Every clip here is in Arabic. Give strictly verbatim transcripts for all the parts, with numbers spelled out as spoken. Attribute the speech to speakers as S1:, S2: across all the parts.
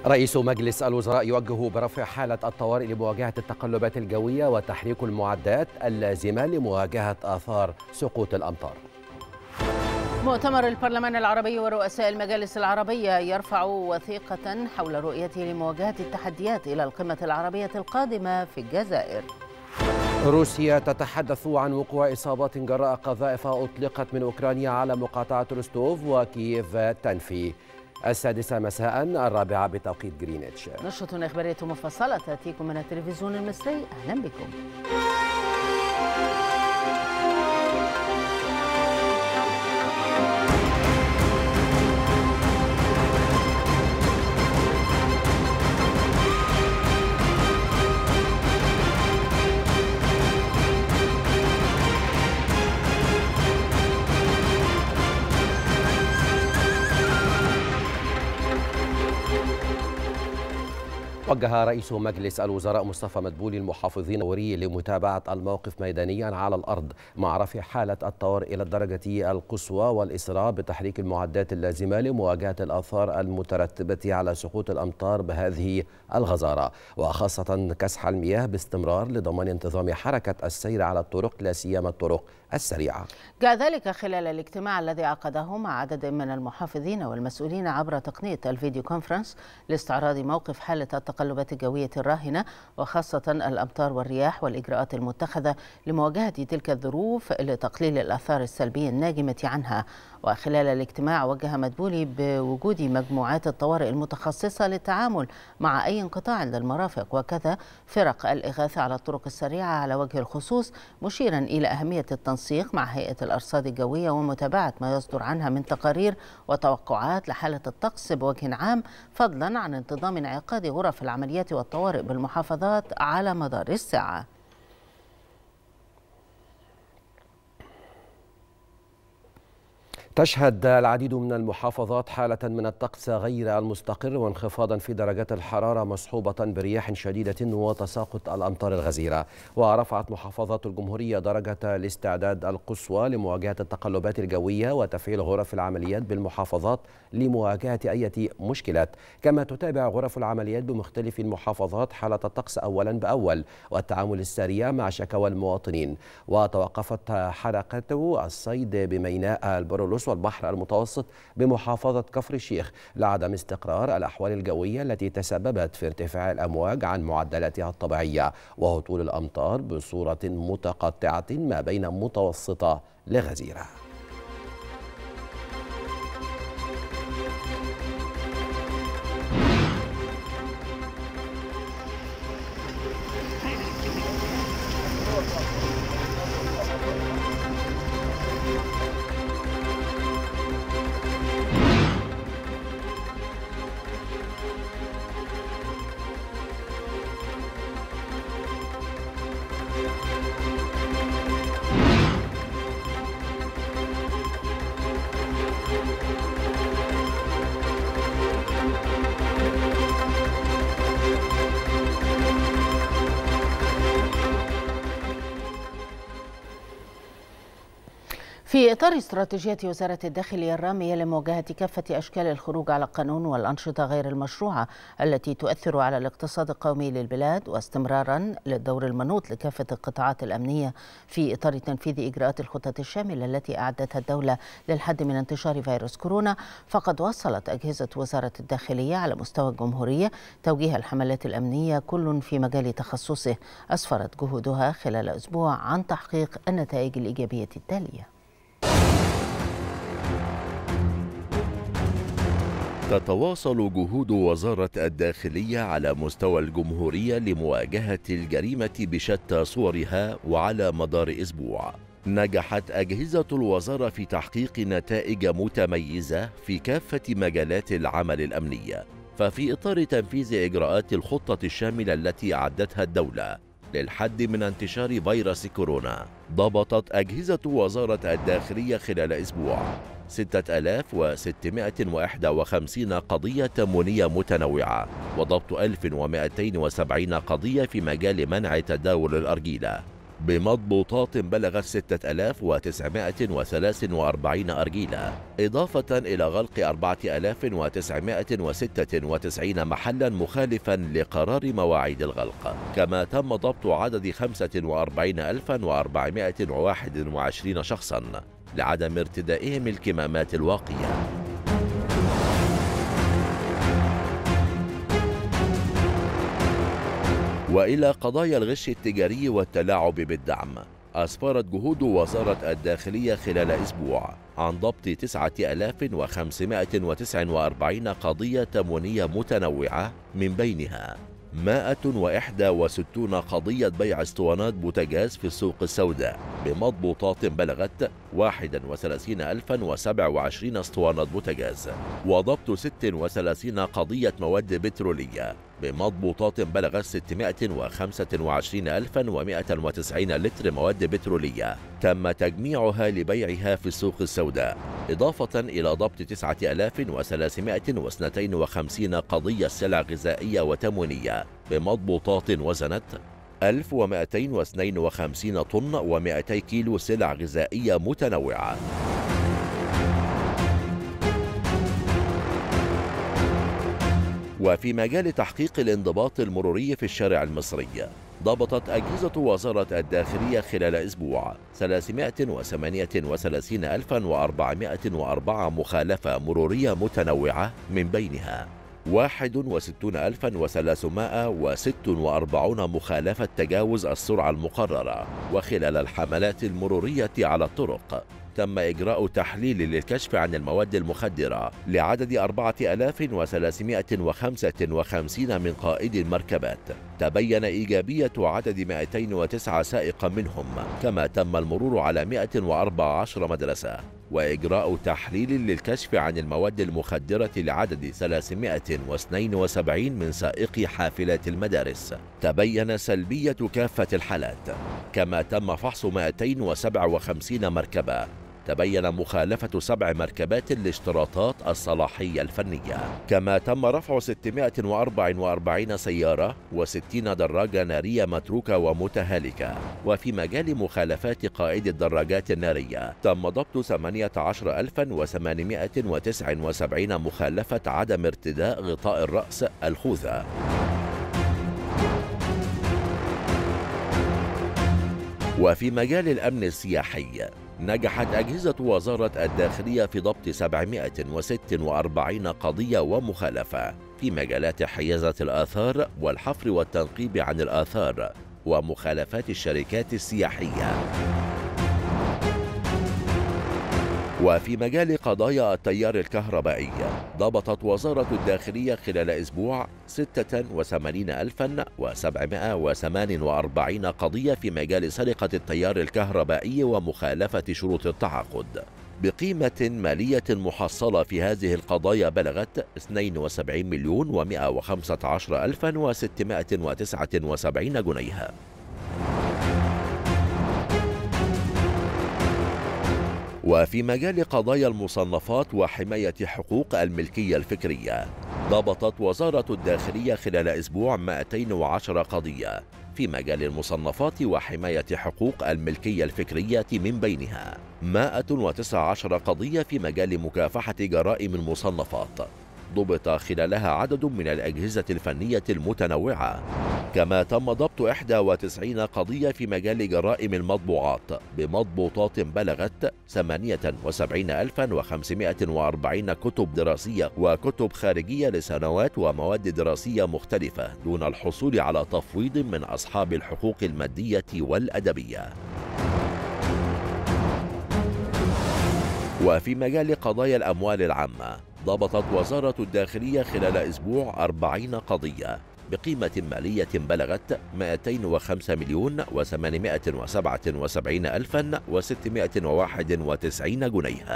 S1: رئيس مجلس الوزراء يوجه برفع حالة الطوارئ لمواجهة التقلبات الجوية وتحريك المعدات اللازمة لمواجهة آثار سقوط الأمطار.
S2: مؤتمر البرلمان العربي ورؤساء المجالس العربية يرفع وثيقة حول رؤيته لمواجهة التحديات إلى القمة العربية القادمة في الجزائر.
S1: روسيا تتحدث عن وقوع إصابات جراء قذائف أطلقت من أوكرانيا على مقاطعة روستوف، وكييف تنفي. السادسة مساء الرابعة بتوقيت جرينتش.
S2: نشرة إخبارية مفصلة تأتيكم من التلفزيون المصري، أهلا بكم.
S1: وجه رئيس مجلس الوزراء مصطفى مدبولي المحافظين الدوري لمتابعة الموقف ميدانيا على الأرض مع رفع حالة الطوارئ إلى الدرجة القصوى والإسراع بتحريك المعدات اللازمة لمواجهة الآثار المترتبة على سقوط الأمطار بهذه الغزارة، وخاصة كسح المياه باستمرار لضمان انتظام حركة السير على الطرق لا سيما الطرق السريعة.
S2: جاء ذلك خلال الاجتماع الذي عقده مع عدد من المحافظين والمسؤولين عبر تقنية الفيديو كونفرنس لاستعراض موقف حالة التقلبات الجوية الراهنة، وخاصة الأمطار والرياح والإجراءات المتخذة لمواجهة تلك الظروف لتقليل الآثار السلبية الناجمة عنها. وخلال الاجتماع وجه مدبولي بوجود مجموعات الطوارئ المتخصصة للتعامل مع أي انقطاع للمرافق وكذا فرق الإغاثة على الطرق السريعة على وجه الخصوص، مشيرا إلى أهمية التنسيق مع هيئة الأرصاد الجوية ومتابعة ما يصدر عنها من تقارير وتوقعات لحالة الطقس بوجه عام، فضلا عن انتظام انعقاد غرف العمليات والطوارئ بالمحافظات على مدار الساعة.
S1: تشهد العديد من المحافظات حالة من الطقس غير المستقر وانخفاضا في درجات الحرارة مصحوبة برياح شديدة وتساقط الأمطار الغزيرة. ورفعت محافظات الجمهورية درجة الاستعداد القصوى لمواجهة التقلبات الجوية وتفعيل غرف العمليات بالمحافظات لمواجهة أي مشكلات، كما تتابع غرف العمليات بمختلف المحافظات حالة الطقس أولا بأول والتعامل السريع مع شكاوى المواطنين. وتوقفت حركة الصيد بميناء البرولوس والبحر المتوسط بمحافظة كفر الشيخ لعدم استقرار الأحوال الجوية التي تسببت في ارتفاع الأمواج عن معدلاتها الطبيعية وهطول الأمطار بصورة متقطعة ما بين متوسطة لغزيرة.
S2: في إطار استراتيجية وزارة الداخلية الرامية لمواجهة كافة أشكال الخروج على القانون والأنشطة غير المشروعة التي تؤثر على الاقتصاد القومي للبلاد، واستمرارا للدور المنوط لكافة القطاعات الأمنية في إطار تنفيذ إجراءات الخطط الشاملة التي أعدتها الدولة للحد من انتشار فيروس كورونا، فقد وصلت أجهزة وزارة الداخلية على مستوى الجمهورية توجيه الحملات الأمنية كل في مجال تخصصه، أسفرت جهودها خلال أسبوع عن تحقيق النتائج الإيجابية التالية.
S3: تتواصل جهود وزارة الداخلية على مستوى الجمهورية لمواجهة الجريمة بشتى صورها، وعلى مدار أسبوع نجحت أجهزة الوزارة في تحقيق نتائج متميزة في كافة مجالات العمل الأمنية. ففي إطار تنفيذ إجراءات الخطة الشاملة التي أعدتها الدولة للحد من انتشار فيروس كورونا، ضبطت أجهزة وزارة الداخلية خلال أسبوع ستة آلاف وستمائة وواحد وخمسين قضية تموينية متنوعة، وضبط ألف ومائتين وسبعين قضية في مجال منع تداول الأرجيلة، بمضبوطات بلغت ستة آلاف وتسعمائة وثلاث وأربعين أرجيلة، إضافة إلى غلق أربعة آلاف وتسعمائة وستة وتسعين محلا مخالفا لقرار مواعيد الغلق. كما تم ضبط عدد خمسة وأربعين ألفا وأربعمائة وواحد وعشرين شخصا لعدم ارتدائهم الكمامات الواقية. وإلى قضايا الغش التجاري والتلاعب بالدعم. أسفرت جهود وزارة الداخلية خلال أسبوع عن ضبط تسعة آلاف وخمسمائة وتسعة وأربعين قضية تموينية متنوعة، من بينها مائة وإحدى وستين قضية بيع اسطوانات بوتاجاز في السوق السوداء بمضبوطات بلغت واحد وثلاثين ألفا وسبعة وعشرين اسطوانة بوتاجاز، وضبط ست وثلاثين قضية مواد بترولية بمضبوطات بلغت ستمائة وخمسة وعشرين ألفا ومائة وتسعين لتر مواد بترولية تم تجميعها لبيعها في السوق السوداء، إضافة إلى ضبط تسعة آلاف وثلاثمائة واثنين وخمسين قضية سلع غذائية وتموينية بمضبوطات وزنت ألف ومائتين واثنين وخمسين طن ومائتي كيلو سلع غذائية متنوعة. وفي مجال تحقيق الانضباط المروري في الشارع المصري، ضبطت أجهزة وزارة الداخلية خلال أسبوع ثلاثمائة وثمانية وثلاثين ألفا وأربعمائة وأربعة مخالفة مرورية متنوعة، من بينها واحد وستون ألفا وثلاثمائة وستة وأربعين مخالفة تجاوز السرعة المقررة. وخلال الحملات المرورية على الطرق تم إجراء تحليل للكشف عن المواد المخدرة لعدد أربعة آلاف وثلاثمائة وخمسة وخمسين من قائدي المركبات، تبين إيجابية عدد مائتين وتسعة سائقا منهم. كما تم المرور على مائة وأربعة عشر مدرسة وإجراء تحليل للكشف عن المواد المخدرة لعدد ثلاثمائة واثنين وسبعين من سائقي حافلات المدارس، تبين سلبية كافة الحالات. كما تم فحص مائتين وسبعة وخمسين مركبة، تبين مخالفة سبع مركبات لاشتراطات الصلاحية الفنية. كما تم رفع ستمائة وأربعة وأربعين سيارة وستين دراجة نارية متروكة ومتهالكة. وفي مجال مخالفات قائد الدراجات النارية تم ضبط ثمانية عشر ألفا وثمانمائة وتسعة وسبعين مخالفة عدم ارتداء غطاء الرأس الخوذة. وفي مجال الأمن السياحي، نجحت أجهزة وزارة الداخلية في ضبط سبعمائة وستة وأربعين قضية ومخالفة في مجالات حيازة الآثار والحفر والتنقيب عن الآثار ومخالفات الشركات السياحية. وفي مجال قضايا التيار الكهربائي، ضبطت وزارة الداخلية خلال أسبوع ستة وثمانين ألفا وسبعمائة وثمانية وأربعين قضية في مجال سرقة التيار الكهربائي ومخالفة شروط التعاقد، بقيمة مالية محصلة في هذه القضايا بلغت اثنين وسبعين مليون ومائة وخمسة عشر ألفا وستمائة وتسعة وسبعين جنيه. وفي مجال قضايا المصنفات وحماية حقوق الملكية الفكرية، ضبطت وزارة الداخلية خلال أسبوع مائتين وعشرة قضية في مجال المصنفات وحماية حقوق الملكية الفكرية، من بينها مائة وتسعة عشر قضية في مجال مكافحة جرائم المصنفات، ضبط خلالها عدد من الأجهزة الفنية المتنوعة. كما تم ضبط إحدى وتسعين قضية في مجال جرائم المطبوعات بمضبوطات بلغت ثمانية وسبعين ألفا وخمسمائة وأربعين كتب دراسية وكتب خارجية لسنوات ومواد دراسية مختلفة، دون الحصول على تفويض من أصحاب الحقوق المادية والأدبية. وفي مجال قضايا الأموال العامة، ضبطت وزارة الداخلية خلال أسبوع أربعين قضية بقيمة مالية بلغت مائتين وخمسة مليون وثمانمائة وسبعة وسبعين ألفا وستمائة وواحد وتسعين جنيه.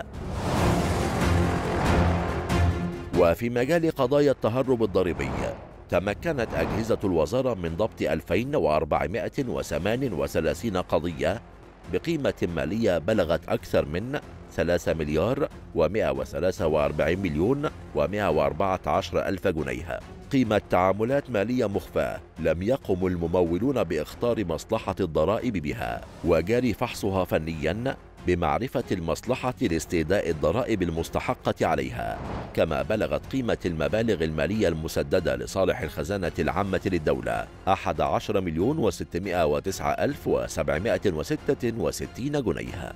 S3: وفي مجال قضايا التهرب الضريبي، تمكنت أجهزة الوزارة من ضبط ألفين وأربعمائة وثمانية وثلاثين قضية بقيمة مالية بلغت أكثر من ثلاثة مليار ومئة وثلاثة وأربعين مليون ومئة وأربعة عشر ألف جنيه. قيمة تعاملات مالية مخفاة لم يقم الممولون باختار مصلحة الضرائب بها، وجاري فحصها فنيا بمعرفة المصلحة لاستيداء الضرائب المستحقة عليها. كما بلغت قيمة المبالغ المالية المسددة لصالح الخزانة العامة للدولة أحد عشر مليون وستمئة وتسعة ألف وسبعمئة وستة وستين جنيه.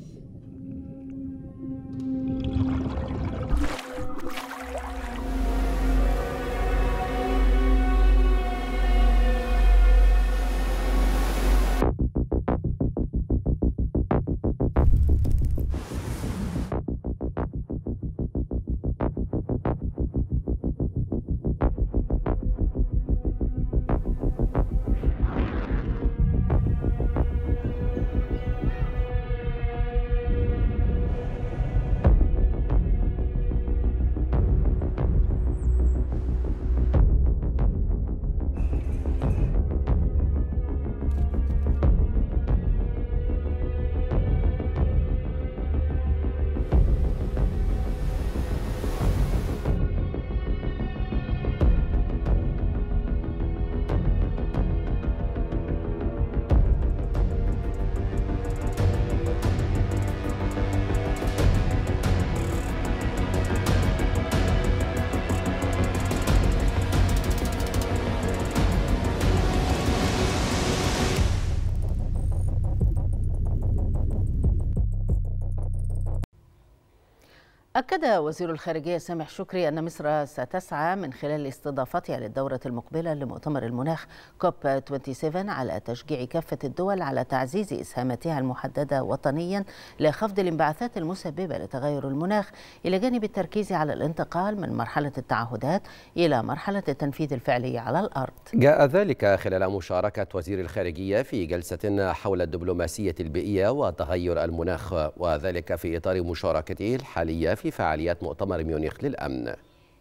S2: أكد وزير الخارجية سامح شكري أن مصر ستسعى من خلال استضافتها للدورة المقبلة لمؤتمر المناخ كوب سبعة وعشرين على تشجيع كافة الدول على تعزيز إسهاماتها المحددة وطنيا لخفض الانبعاثات المسببة لتغير المناخ، إلى جانب التركيز على الانتقال من مرحلة التعهدات إلى مرحلة التنفيذ الفعلي على الأرض.
S1: جاء ذلك خلال مشاركة وزير الخارجية في جلسة حول الدبلوماسية البيئية وتغير المناخ، وذلك في إطار مشاركته الحالية في فعاليات مؤتمر ميونخ للأمن.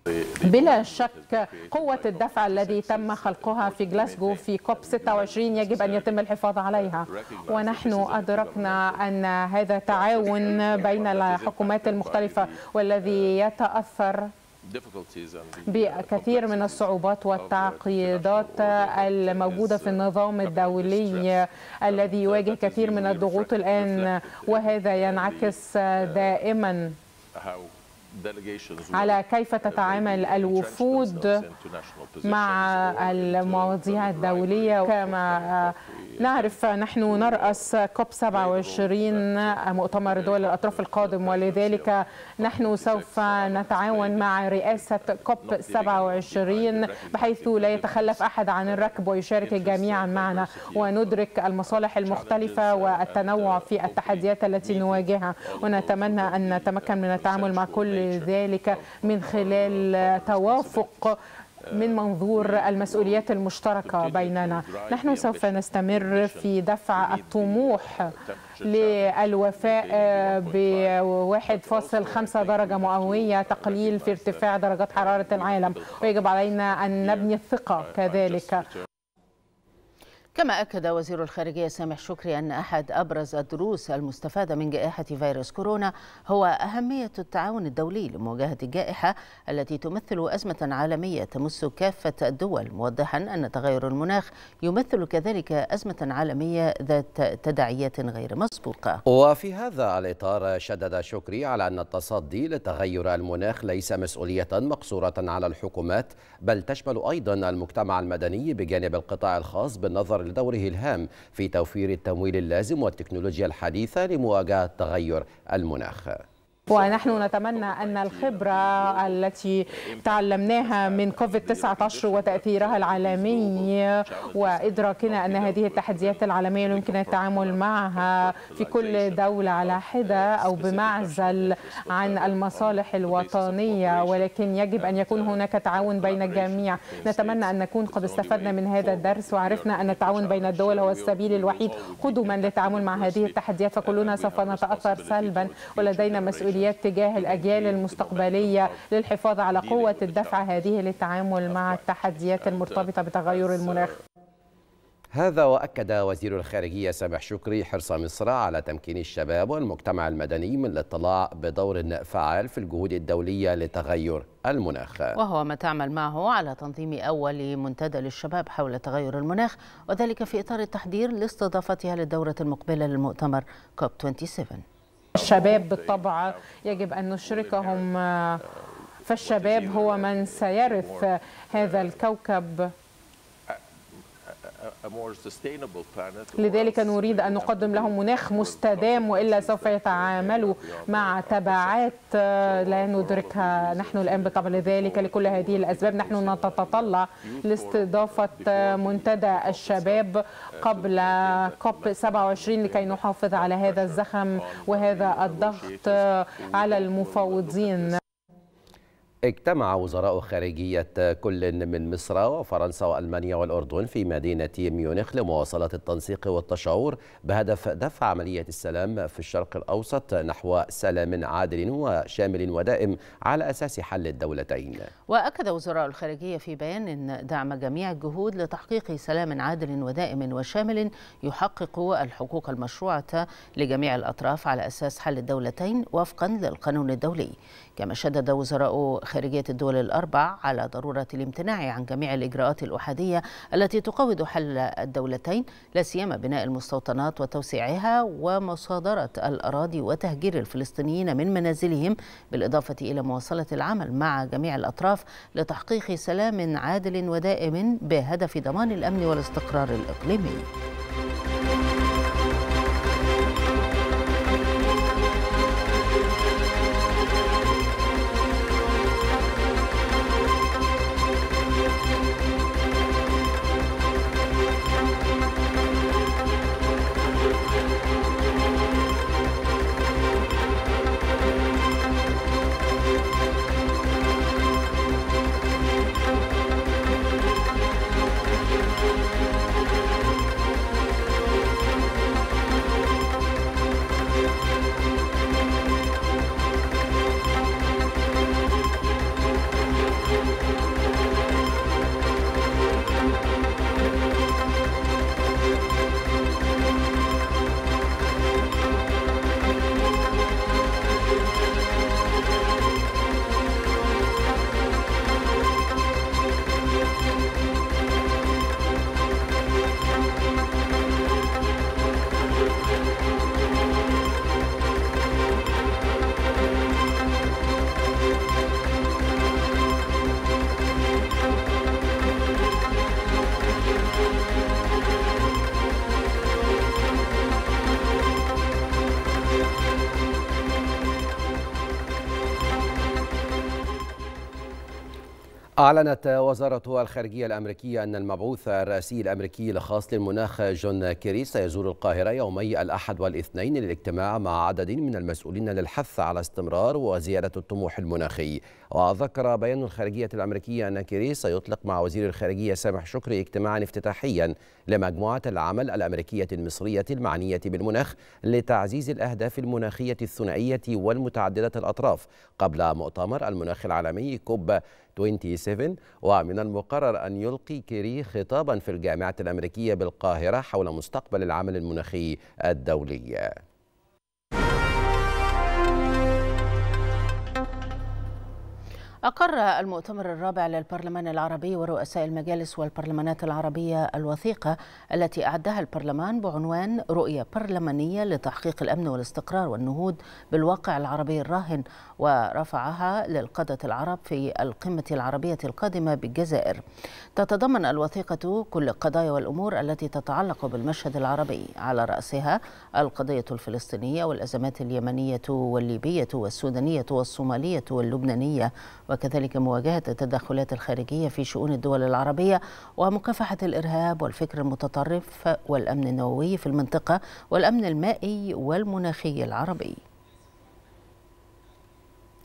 S4: بلا شك قوة الدفع الذي تم خلقها في غلاسكو في كوب ستة وعشرين يجب أن يتم الحفاظ عليها، ونحن أدركنا أن هذا تعاون بين الحكومات المختلفة والذي يتأثر بكثير من الصعوبات والتعقيدات الموجودة في النظام الدولي الذي يواجه كثير من الضغوط الآن، وهذا ينعكس دائما على كيف تتعامل الوفود مع المواضيع الدولية. كما نعرف نحن نرأس كوب سبعة وعشرين مؤتمر دول الأطراف القادم، ولذلك نحن سوف نتعاون مع رئاسة كوب سبعة وعشرين بحيث لا يتخلف أحد عن الركب ويشارك الجميع معنا، وندرك المصالح المختلفة والتنوع في التحديات التي نواجهها، ونتمنى أن نتمكن من التعامل مع كل ذلك من خلال توافق من منظور المسؤوليات المشتركة بيننا. نحن سوف نستمر في دفع الطموح للوفاء ب واحد فاصلة خمسة درجة مئوية تقليل في ارتفاع درجات حرارة العالم، ويجب علينا أن نبني الثقة كذلك.
S2: كما أكد وزير الخارجية سامح شكري أن أحد أبرز الدروس المستفادة من جائحة فيروس كورونا هو أهمية التعاون الدولي لمواجهة الجائحة التي تمثل أزمة عالمية تمس كافة الدول، موضحا أن تغير المناخ يمثل كذلك أزمة عالمية ذات تداعيات غير مسبوقة.
S1: وفي هذا الإطار شدد شكري على أن التصدي لتغير المناخ ليس مسؤولية مقصورة على الحكومات، بل تشمل أيضا المجتمع المدني بجانب القطاع الخاص بالنظر لدوره الهام في توفير التمويل اللازم والتكنولوجيا الحديثة لمواجهة تغير المناخ.
S4: ونحن نتمنى أن الخبرة التي تعلمناها من كوفيد تسعة عشر وتأثيرها العالمي وإدراكنا أن هذه التحديات العالمية يمكن التعامل معها في كل دولة على حدة أو بمعزل عن المصالح الوطنية، ولكن يجب أن يكون هناك تعاون بين الجميع. نتمنى أن نكون قد استفدنا من هذا الدرس وعرفنا أن التعاون بين الدول هو السبيل الوحيد قدما للتعامل مع هذه التحديات، فكلنا سوف نتأثر سلبا، ولدينا مسؤولية تجاه الأجيال المستقبلية للحفاظ على قوة الدفع هذه للتعامل مع التحديات المرتبطة بتغير المناخ.
S1: هذا وأكد وزير الخارجية سامح شكري حرص مصر على تمكين الشباب والمجتمع المدني من الاطلاع بدور فعال في الجهود الدولية لتغير المناخ،
S2: وهو ما تعمل معه على تنظيم أول منتدى للشباب حول تغير المناخ، وذلك في إطار التحضير لاستضافتها للدورة المقبلة للمؤتمر كوب سبعة وعشرين.
S4: الشباب بالطبع يجب أن نشركهم، فالشباب هو من سيرث هذا الكوكب، لذلك نريد أن نقدم لهم مناخ مستدام، وإلا سوف يتعاملوا مع تبعات لا ندركها نحن الآن بالطبع. لذلك لكل هذه الأسباب نحن نتطلع لاستضافة منتدى الشباب قبل كوب سبعة وعشرين لكي نحافظ على هذا الزخم وهذا الضغط على المفاوضين.
S1: اجتمع وزراء خارجية كل من مصر وفرنسا وألمانيا والأردن في مدينة ميونخ لمواصلة التنسيق والتشاور بهدف دفع عملية السلام في الشرق الأوسط نحو سلام عادل وشامل ودائم على أساس حل الدولتين.
S2: وأكد وزراء الخارجية في بيان أن دعم جميع الجهود لتحقيق سلام عادل ودائم وشامل يحقق الحقوق المشروعة لجميع الأطراف على أساس حل الدولتين وفقا للقانون الدولي. كما شدد وزراء خارجية الدول الأربع على ضرورة الامتناع عن جميع الإجراءات الأحادية التي تقوض حل الدولتين، لا سيما بناء المستوطنات وتوسيعها ومصادرة الأراضي وتهجير الفلسطينيين من منازلهم، بالإضافة إلى مواصلة العمل مع جميع الأطراف لتحقيق سلام عادل ودائم بهدف ضمان الأمن والاستقرار الإقليمي.
S1: أعلنت وزارة الخارجية الأمريكية أن المبعوث الرئاسي الأمريكي الخاص للمناخ جون كيري سيزور القاهرة يومي الأحد والاثنين للاجتماع مع عدد من المسؤولين للحث على استمرار وزيادة الطموح المناخي. وذكر بيان الخارجية الأمريكية أن كيري سيطلق مع وزير الخارجية سامح شكري اجتماعا افتتاحيا لمجموعة العمل الأمريكية المصرية المعنية بالمناخ لتعزيز الأهداف المناخية الثنائية والمتعددة الأطراف قبل مؤتمر المناخ العالمي كوب سبعة وعشرين. ومن المقرر أن يلقي كيري خطابا في الجامعة الأمريكية بالقاهرة حول مستقبل العمل المناخي الدولي.
S2: أقر المؤتمر الرابع للبرلمان العربي ورؤساء المجالس والبرلمانات العربية الوثيقة التي أعدها البرلمان بعنوان رؤية برلمانية لتحقيق الأمن والاستقرار والنهوض بالواقع العربي الراهن، ورفعها للقادة العرب في القمة العربية القادمة بالجزائر. تتضمن الوثيقة كل القضايا والأمور التي تتعلق بالمشهد العربي، على رأسها القضية الفلسطينية والأزمات اليمنية والليبية والسودانية والصومالية واللبنانية، وكذلك مواجهة التدخلات الخارجية في شؤون الدول العربية ومكافحة الإرهاب والفكر المتطرف والأمن النووي في المنطقة والأمن المائي والمناخي العربي.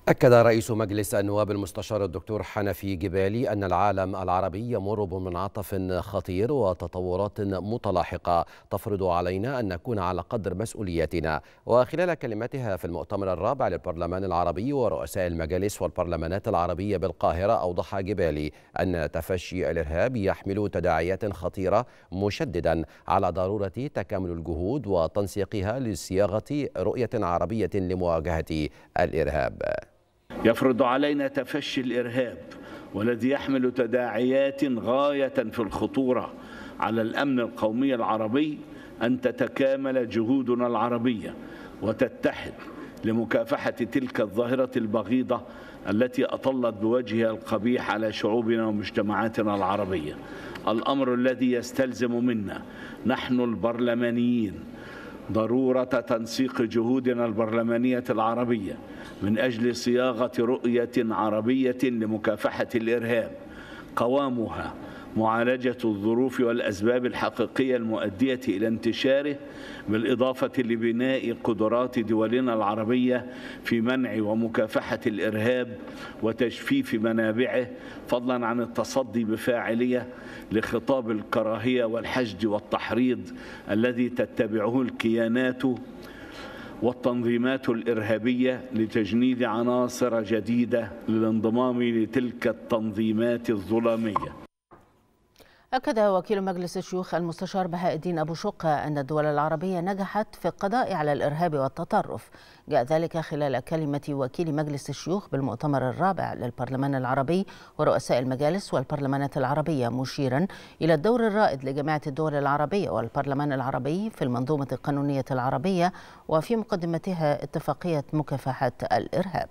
S1: أكد رئيس مجلس النواب المستشار الدكتور حنفي جبالي أن العالم العربي يمر بمنعطف خطير وتطورات متلاحقة تفرض علينا أن نكون على قدر مسؤوليتنا. وخلال كلمتها في المؤتمر الرابع للبرلمان العربي ورؤساء المجالس والبرلمانات العربية بالقاهرة، أوضح جبالي أن تفشي الإرهاب يحمل تداعيات خطيرة، مشددا على ضرورة تكامل الجهود وتنسيقها لصياغة رؤية عربية لمواجهة الإرهاب.
S5: يفرض علينا تفشي الإرهاب والذي يحمل تداعيات غاية في الخطورة على الأمن القومي العربي أن تتكامل جهودنا العربية وتتحد لمكافحة تلك الظاهرة البغيضة التي أطلت بوجهها القبيح على شعوبنا ومجتمعاتنا العربية. الأمر الذي يستلزم منا نحن البرلمانيين ضرورة تنسيق جهودنا البرلمانية العربية من أجل صياغة رؤية عربية لمكافحة الإرهاب قوامها معالجة الظروف والأسباب الحقيقية المؤدية إلى انتشاره، بالإضافة لبناء قدرات دولنا العربية في منع ومكافحة الإرهاب وتجفيف منابعه، فضلا عن التصدي بفاعلية لخطاب الكراهية والحشد والتحريض الذي تتبعه الكيانات والتنظيمات الإرهابية لتجنيد عناصر جديدة للانضمام لتلك التنظيمات الظلامية.
S2: أكد وكيل مجلس الشيوخ المستشار بهاء الدين أبو شقة أن الدول العربية نجحت في القضاء على الإرهاب والتطرف. جاء ذلك خلال كلمة وكيل مجلس الشيوخ بالمؤتمر الرابع للبرلمان العربي ورؤساء المجالس والبرلمانات العربية، مشيرا إلى الدور الرائد لجامعة الدول العربية والبرلمان العربي في المنظومة القانونية العربية وفي مقدمتها اتفاقية مكافحة الإرهاب.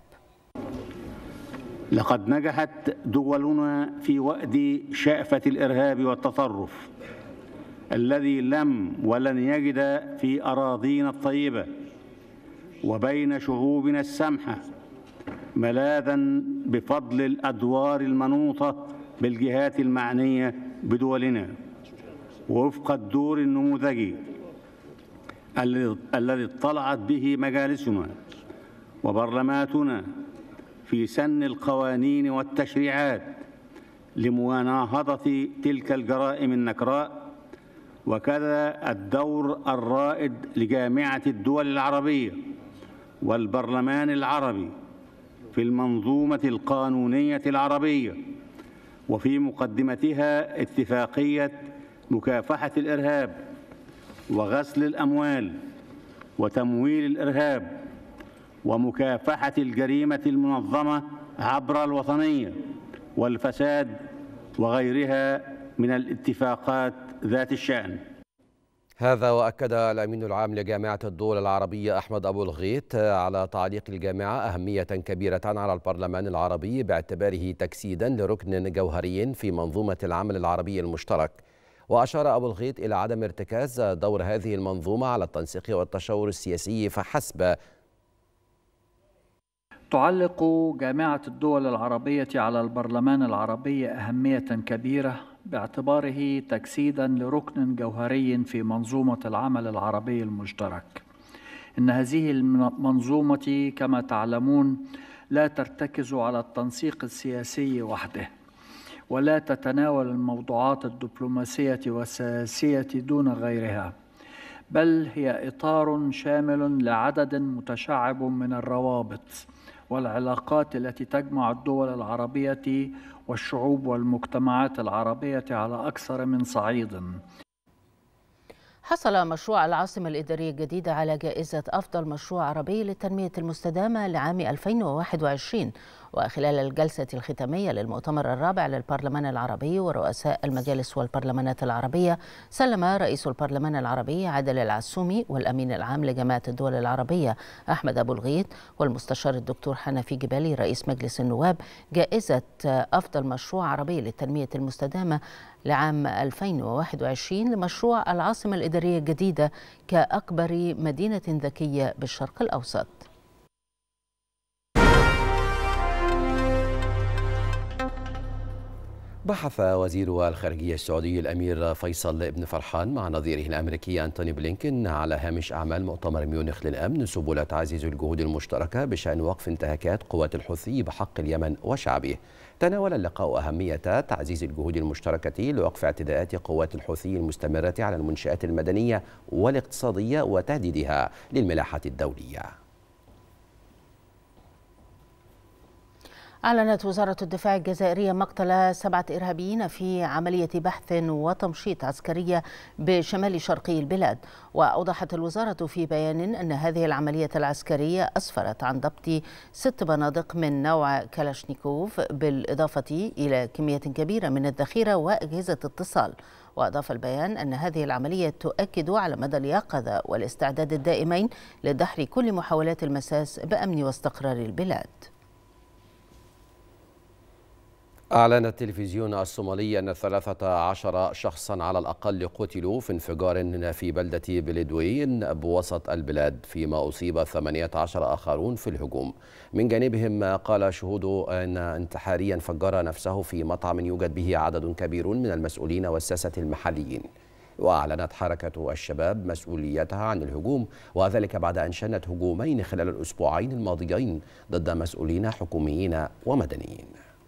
S6: لقد نجحت دولنا في وأد شأفة الإرهاب والتطرف الذي لم ولن يجد في أراضينا الطيبة وبين شعوبنا السمحة ملاذا بفضل الأدوار المنوطة بالجهات المعنية بدولنا، ووفق الدور النموذجي الذي اطلعت به مجالسنا وبرلماناتنا في سن القوانين والتشريعات لمناهضة تلك الجرائم النكراء، وكذا الدور الرائد لجامعة الدول العربية والبرلمان العربي في المنظومة القانونية العربية وفي مقدمتها اتفاقية مكافحة الإرهاب وغسل الأموال وتمويل الإرهاب ومكافحة الجريمة المنظمة عبر الوطنية والفساد وغيرها من الاتفاقات ذات الشأن.
S1: هذا وأكد الأمين العام لجامعة الدول العربية أحمد أبو الغيط على تعليق الجامعة أهمية كبيرة على البرلمان العربي باعتباره تجسيدا لركن جوهري في منظومة العمل العربي المشترك. وأشار أبو الغيط إلى عدم ارتكاز دور هذه المنظومة على التنسيق والتشاور السياسي فحسب.
S7: تعلق جامعة الدول العربية على البرلمان العربي أهمية كبيرة باعتباره تجسيدا لركن جوهري في منظومة العمل العربي المشترك. إن هذه المنظومة كما تعلمون لا ترتكز على التنسيق السياسي وحده، ولا تتناول الموضوعات الدبلوماسية والسياسية دون غيرها، بل هي إطار شامل لعدد متشعب من الروابط والعلاقات التي تجمع الدول العربية والشعوب والمجتمعات العربية على أكثر من صعيد.
S2: حصل مشروع العاصمة الإدارية الجديدة على جائزة أفضل مشروع عربي للتنمية المستدامة لعام ألفين وواحد وعشرين. وخلال الجلسة الختامية للمؤتمر الرابع للبرلمان العربي ورؤساء المجالس والبرلمانات العربية، سلم رئيس البرلمان العربي عادل العسومي والأمين العام لجامعة الدول العربية أحمد أبو الغيط والمستشار الدكتور حنفي جبالي رئيس مجلس النواب جائزة أفضل مشروع عربي للتنمية المستدامة لعام ألفين وواحد وعشرين لمشروع العاصمة الإدارية الجديدة كأكبر مدينة ذكية بالشرق الأوسط.
S1: بحث وزير الخارجية السعودي الأمير فيصل بن فرحان مع نظيره الأمريكي أنتوني بلينكين على هامش أعمال مؤتمر ميونخ للأمن سبل تعزيز الجهود المشتركة بشأن وقف انتهاكات قوات الحوثي بحق اليمن وشعبه. تناول اللقاء أهمية تعزيز الجهود المشتركة لوقف اعتداءات قوات الحوثي المستمرة على المنشآت المدنية والاقتصادية وتهديدها للملاحة الدولية.
S2: أعلنت وزارة الدفاع الجزائرية مقتل سبعة إرهابيين في عملية بحث وتمشيط عسكرية بشمال شرقي البلاد. وأوضحت الوزارة في بيان أن هذه العملية العسكرية أسفرت عن ضبط ست بنادق من نوع كلاشنيكوف بالإضافة إلى كمية كبيرة من الذخيرة وأجهزة اتصال. وأضاف البيان أن هذه العملية تؤكد على مدى اليقظة والاستعداد الدائمين لدحر كل محاولات المساس بأمن واستقرار البلاد.
S1: أعلن التلفزيون الصومالي أن ثلاثة عشر شخصا على الأقل قتلوا في انفجار في بلدة بلدوين بوسط البلاد، فيما أصيب ثمانية عشر آخرون في الهجوم. من جانبهم قال شهود أن انتحاريا فجر نفسه في مطعم يوجد به عدد كبير من المسؤولين والساسة المحليين. وأعلنت حركة الشباب مسؤوليتها عن الهجوم، وذلك بعد أن شنت هجومين خلال الأسبوعين الماضيين ضد مسؤولين حكوميين ومدنيين.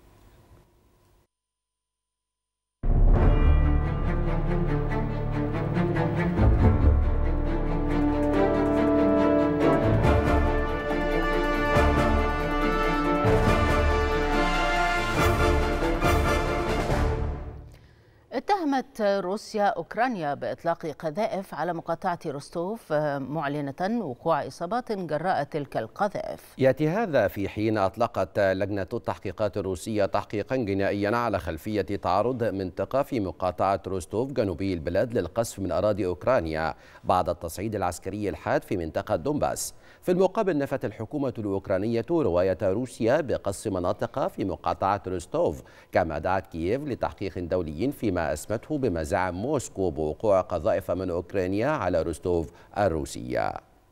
S2: اتهمت روسيا أوكرانيا بإطلاق قذائف على مقاطعة روستوف، معلنة وقوع إصابات جراء تلك القذائف.
S1: يأتي هذا في حين أطلقت لجنة التحقيقات الروسية تحقيقا جنائيا على خلفية تعرض منطقة في مقاطعة روستوف جنوبي البلاد للقصف من أراضي أوكرانيا بعد التصعيد العسكري الحاد في منطقة دونباس. في المقابل نفت الحكومة الأوكرانية رواية روسيا بقصف مناطق في مقاطعة روستوف، كما دعت كييف لتحقيق دولي فيما أسمته بمزاعم موسكو بوقوع قذائف من أوكرانيا على روستوف الروسية.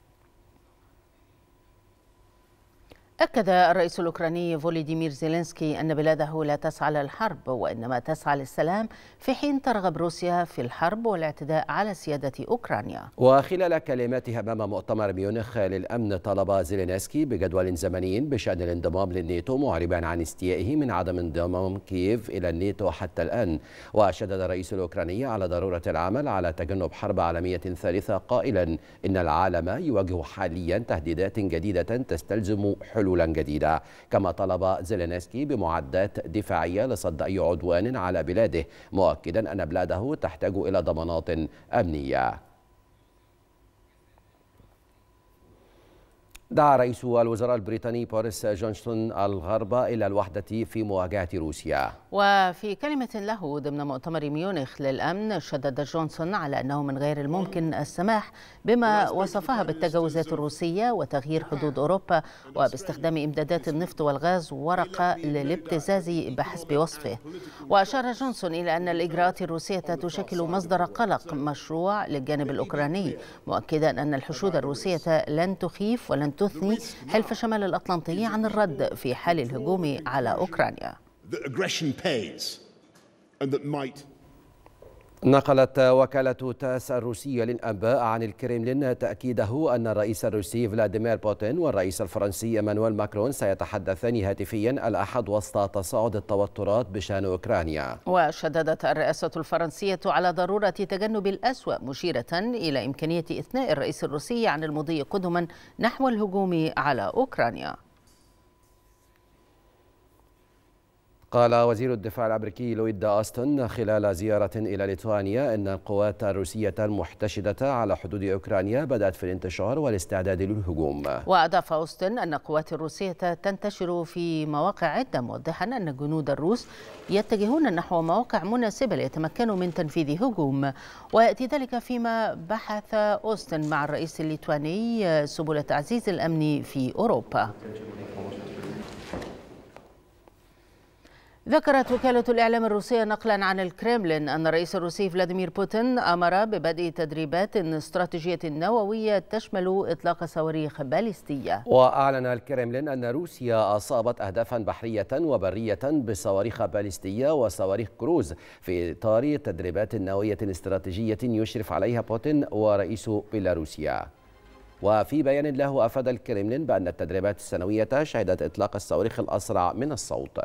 S2: أكد الرئيس الأوكراني فولوديمير زيلينسكي أن بلاده لا تسعى للحرب وإنما تسعى للسلام، في حين ترغب روسيا في الحرب والاعتداء على سيادة أوكرانيا.
S1: وخلال كلماته أمام مؤتمر ميونخ للأمن طلب زيلينسكي بجدول زمني بشأن الانضمام للناتو، معربا عن استيائه من عدم انضمام كييف إلى الناتو حتى الآن. وشدد الرئيس الأوكراني على ضرورة العمل على تجنب حرب عالمية ثالثة، قائلا إن العالم يواجه حاليا تهديدات جديدة تستلزم حلول حلولا جديدة. كما طلب زيلينسكي بمعدات دفاعية لصد أي عدوان على بلاده، مؤكدا أن بلاده تحتاج إلى ضمانات أمنية. دعا رئيس الوزراء البريطاني بوريس جونسون الغرب إلى الوحدة في مواجهة روسيا.
S2: وفي كلمة له ضمن مؤتمر ميونخ للأمن، شدد جونسون على أنه من غير الممكن السماح بما وصفها بالتجاوزات الروسية وتغيير حدود أوروبا وباستخدام إمدادات النفط والغاز ورقة للابتزاز بحسب وصفه. وأشار جونسون إلى أن الإجراءات الروسية تشكل مصدر قلق مشروع للجانب الأوكراني، مؤكدا أن الحشود الروسية لن تخيف ولن تثني حلف شمال الأطلنطي عن الرد في حال الهجوم على أوكرانيا.
S1: نقلت وكالة تاس الروسية للأنباء عن الكريملين تأكيده أن الرئيس الروسي فلاديمير بوتين والرئيس الفرنسي إيمانويل ماكرون سيتحدثان هاتفيا الأحد وسط تصاعد التوترات بشأن أوكرانيا.
S2: وشددت الرئاسة الفرنسية على ضرورة تجنب الأسوأ، مشيرة إلى إمكانية إثناء الرئيس الروسي عن المضي قدما نحو الهجوم على أوكرانيا.
S1: قال وزير الدفاع الأمريكي لويد أوستن خلال زيارة إلى ليتوانيا أن القوات الروسية المحتشدة على حدود أوكرانيا بدأت في الانتشار والاستعداد للهجوم.
S2: وأضاف أوستن أن القوات الروسية تنتشر في مواقع عدة، موضحا أن الجنود الروس يتجهون نحو مواقع مناسبة ليتمكنوا من تنفيذ هجوم. ويأتي ذلك فيما بحث أوستن مع الرئيس الليتواني سبل تعزيز الأمن في أوروبا. ذكرت وكالة الإعلام الروسية نقلا عن الكرملين أن الرئيس الروسي فلاديمير بوتين أمر ببدء تدريبات استراتيجية نووية تشمل إطلاق صواريخ باليستية.
S1: وأعلن الكرملين أن روسيا أصابت أهدافا بحرية وبرية بصواريخ باليستية وصواريخ كروز في إطار تدريبات نووية استراتيجية يشرف عليها بوتين ورئيس بيلاروسيا. وفي بيان له أفاد الكرملين بأن التدريبات السنوية شهدت إطلاق الصواريخ الأسرع من الصوت.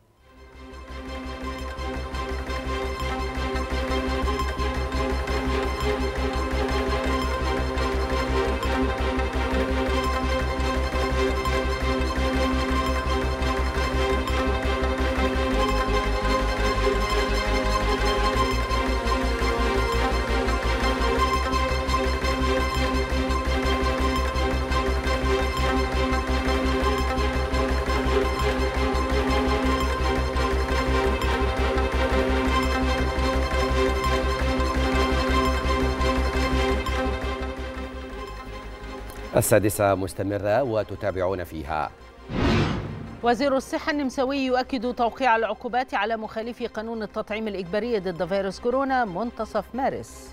S1: السادسة مستمرة وتتابعون فيها.
S2: وزير الصحة النمساوي يؤكد توقيع العقوبات على مخالفي قانون التطعيم الإجباري ضد فيروس كورونا منتصف مارس.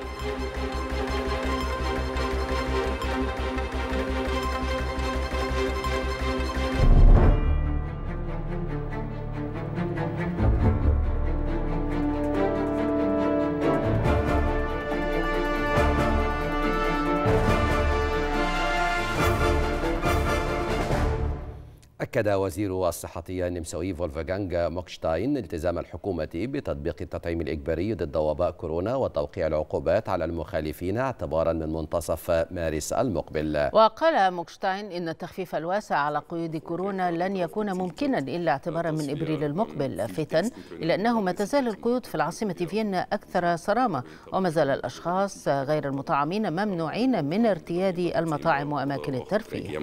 S1: أكد وزير الصحة النمساوي فولفغانغ موكشتاين التزام الحكومة بتطبيق التطعيم الإجباري ضد وباء كورونا وتوقيع العقوبات على المخالفين اعتبارا من منتصف مارس المقبل.
S2: وقال موكشتاين إن التخفيف الواسع على قيود كورونا لن يكون ممكنا إلا اعتبارا من إبريل المقبل، لافتا إلى أنه ما تزال القيود في العاصمة فيينا أكثر صرامة، وما زال الأشخاص غير المطعمين ممنوعين من ارتياد المطاعم وأماكن الترفيه.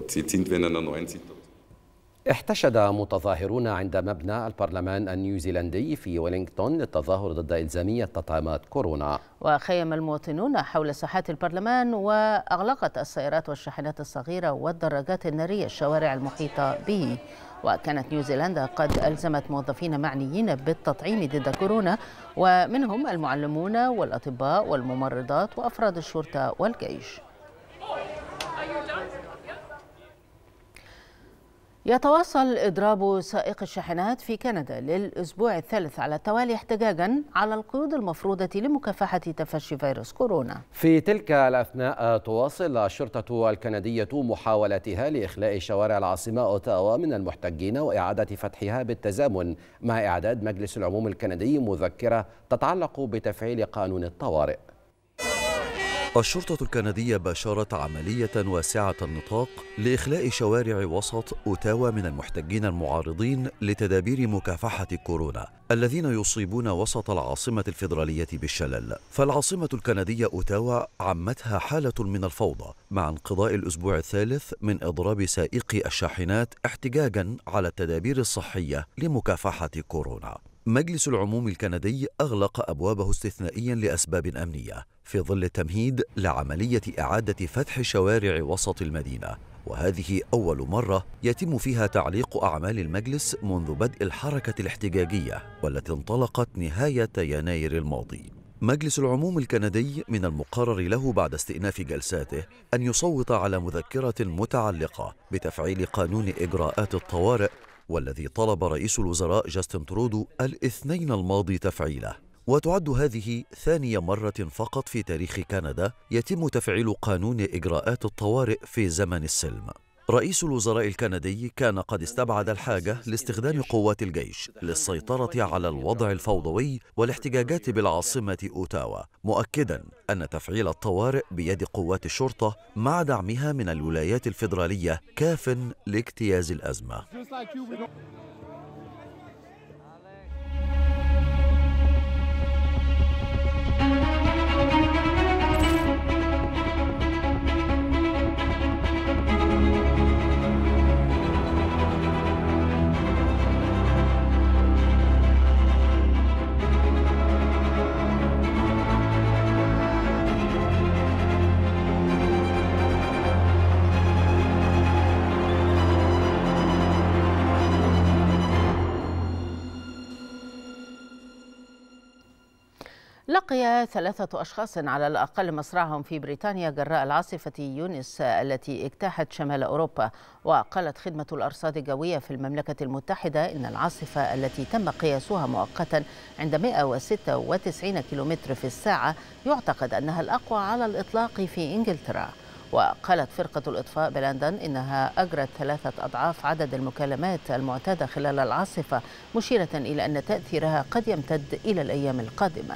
S1: احتشد متظاهرون عند مبنى البرلمان النيوزيلندي في ويلينغتون للتظاهر ضد إلزامية تطعيمات كورونا.
S2: وخيم المواطنون حول ساحات البرلمان، وأغلقت السيارات والشاحنات الصغيرة والدراجات النارية الشوارع المحيطة به. وكانت نيوزيلندا قد ألزمت موظفين معنيين بالتطعيم ضد كورونا، ومنهم المعلمون والأطباء والممرضات وأفراد الشرطة والجيش. يتواصل إضراب سائق الشاحنات في كندا للأسبوع الثالث على التوالي احتجاجا على القيود المفروضة لمكافحة تفشي فيروس كورونا.
S1: في تلك الأثناء تواصل الشرطة الكندية محاولاتها لإخلاء شوارع العاصمة أوتاوا من المحتجين وإعادة فتحها بالتزامن مع إعداد مجلس العموم الكندي مذكرة تتعلق بتفعيل قانون الطوارئ.
S8: الشرطة الكندية باشرت عملية واسعة النطاق لإخلاء شوارع وسط أوتاوا من المحتجين المعارضين لتدابير مكافحة كورونا الذين يصيبون وسط العاصمة الفيدرالية بالشلل. فالعاصمة الكندية أوتاوا عمتها حالة من الفوضى مع انقضاء الأسبوع الثالث من إضراب سائقي الشاحنات احتجاجا على التدابير الصحية لمكافحة كورونا. مجلس العموم الكندي أغلق أبوابه استثنائيا لأسباب أمنية في ظل التمهيد لعملية إعادة فتح شوارع وسط المدينة، وهذه أول مرة يتم فيها تعليق أعمال المجلس منذ بدء الحركة الاحتجاجية والتي انطلقت نهاية يناير الماضي. مجلس العموم الكندي من المقرر له بعد استئناف جلساته أن يصوت على مذكرة متعلقة بتفعيل قانون إجراءات الطوارئ، والذي طلب رئيس الوزراء جاستن ترودو الاثنين الماضي تفعيله. وتعد هذه ثاني مرة فقط في تاريخ كندا يتم تفعيل قانون إجراءات الطوارئ في زمن السلم. رئيس الوزراء الكندي كان قد استبعد الحاجة لاستخدام قوات الجيش للسيطرة على الوضع الفوضوي والاحتجاجات بالعاصمة أوتاوا، مؤكدا أن تفعيل الطوارئ بيد قوات الشرطة مع دعمها من الولايات الفيدرالية كاف لاجتياز الأزمة.
S2: لقي ثلاثة أشخاص على الأقل مصرعهم في بريطانيا جراء العاصفة يونس التي اجتاحت شمال أوروبا. وقالت خدمة الأرصاد الجوية في المملكة المتحدة إن العاصفة التي تم قياسها مؤقتا عند مئة وستة وتسعين كيلومتر في الساعة يعتقد أنها الأقوى على الإطلاق في إنجلترا. وقالت فرقة الإطفاء بلندن إنها أجرت ثلاثة أضعاف عدد المكالمات المعتادة خلال العاصفة، مشيرة إلى أن تأثيرها قد يمتد إلى الأيام القادمة.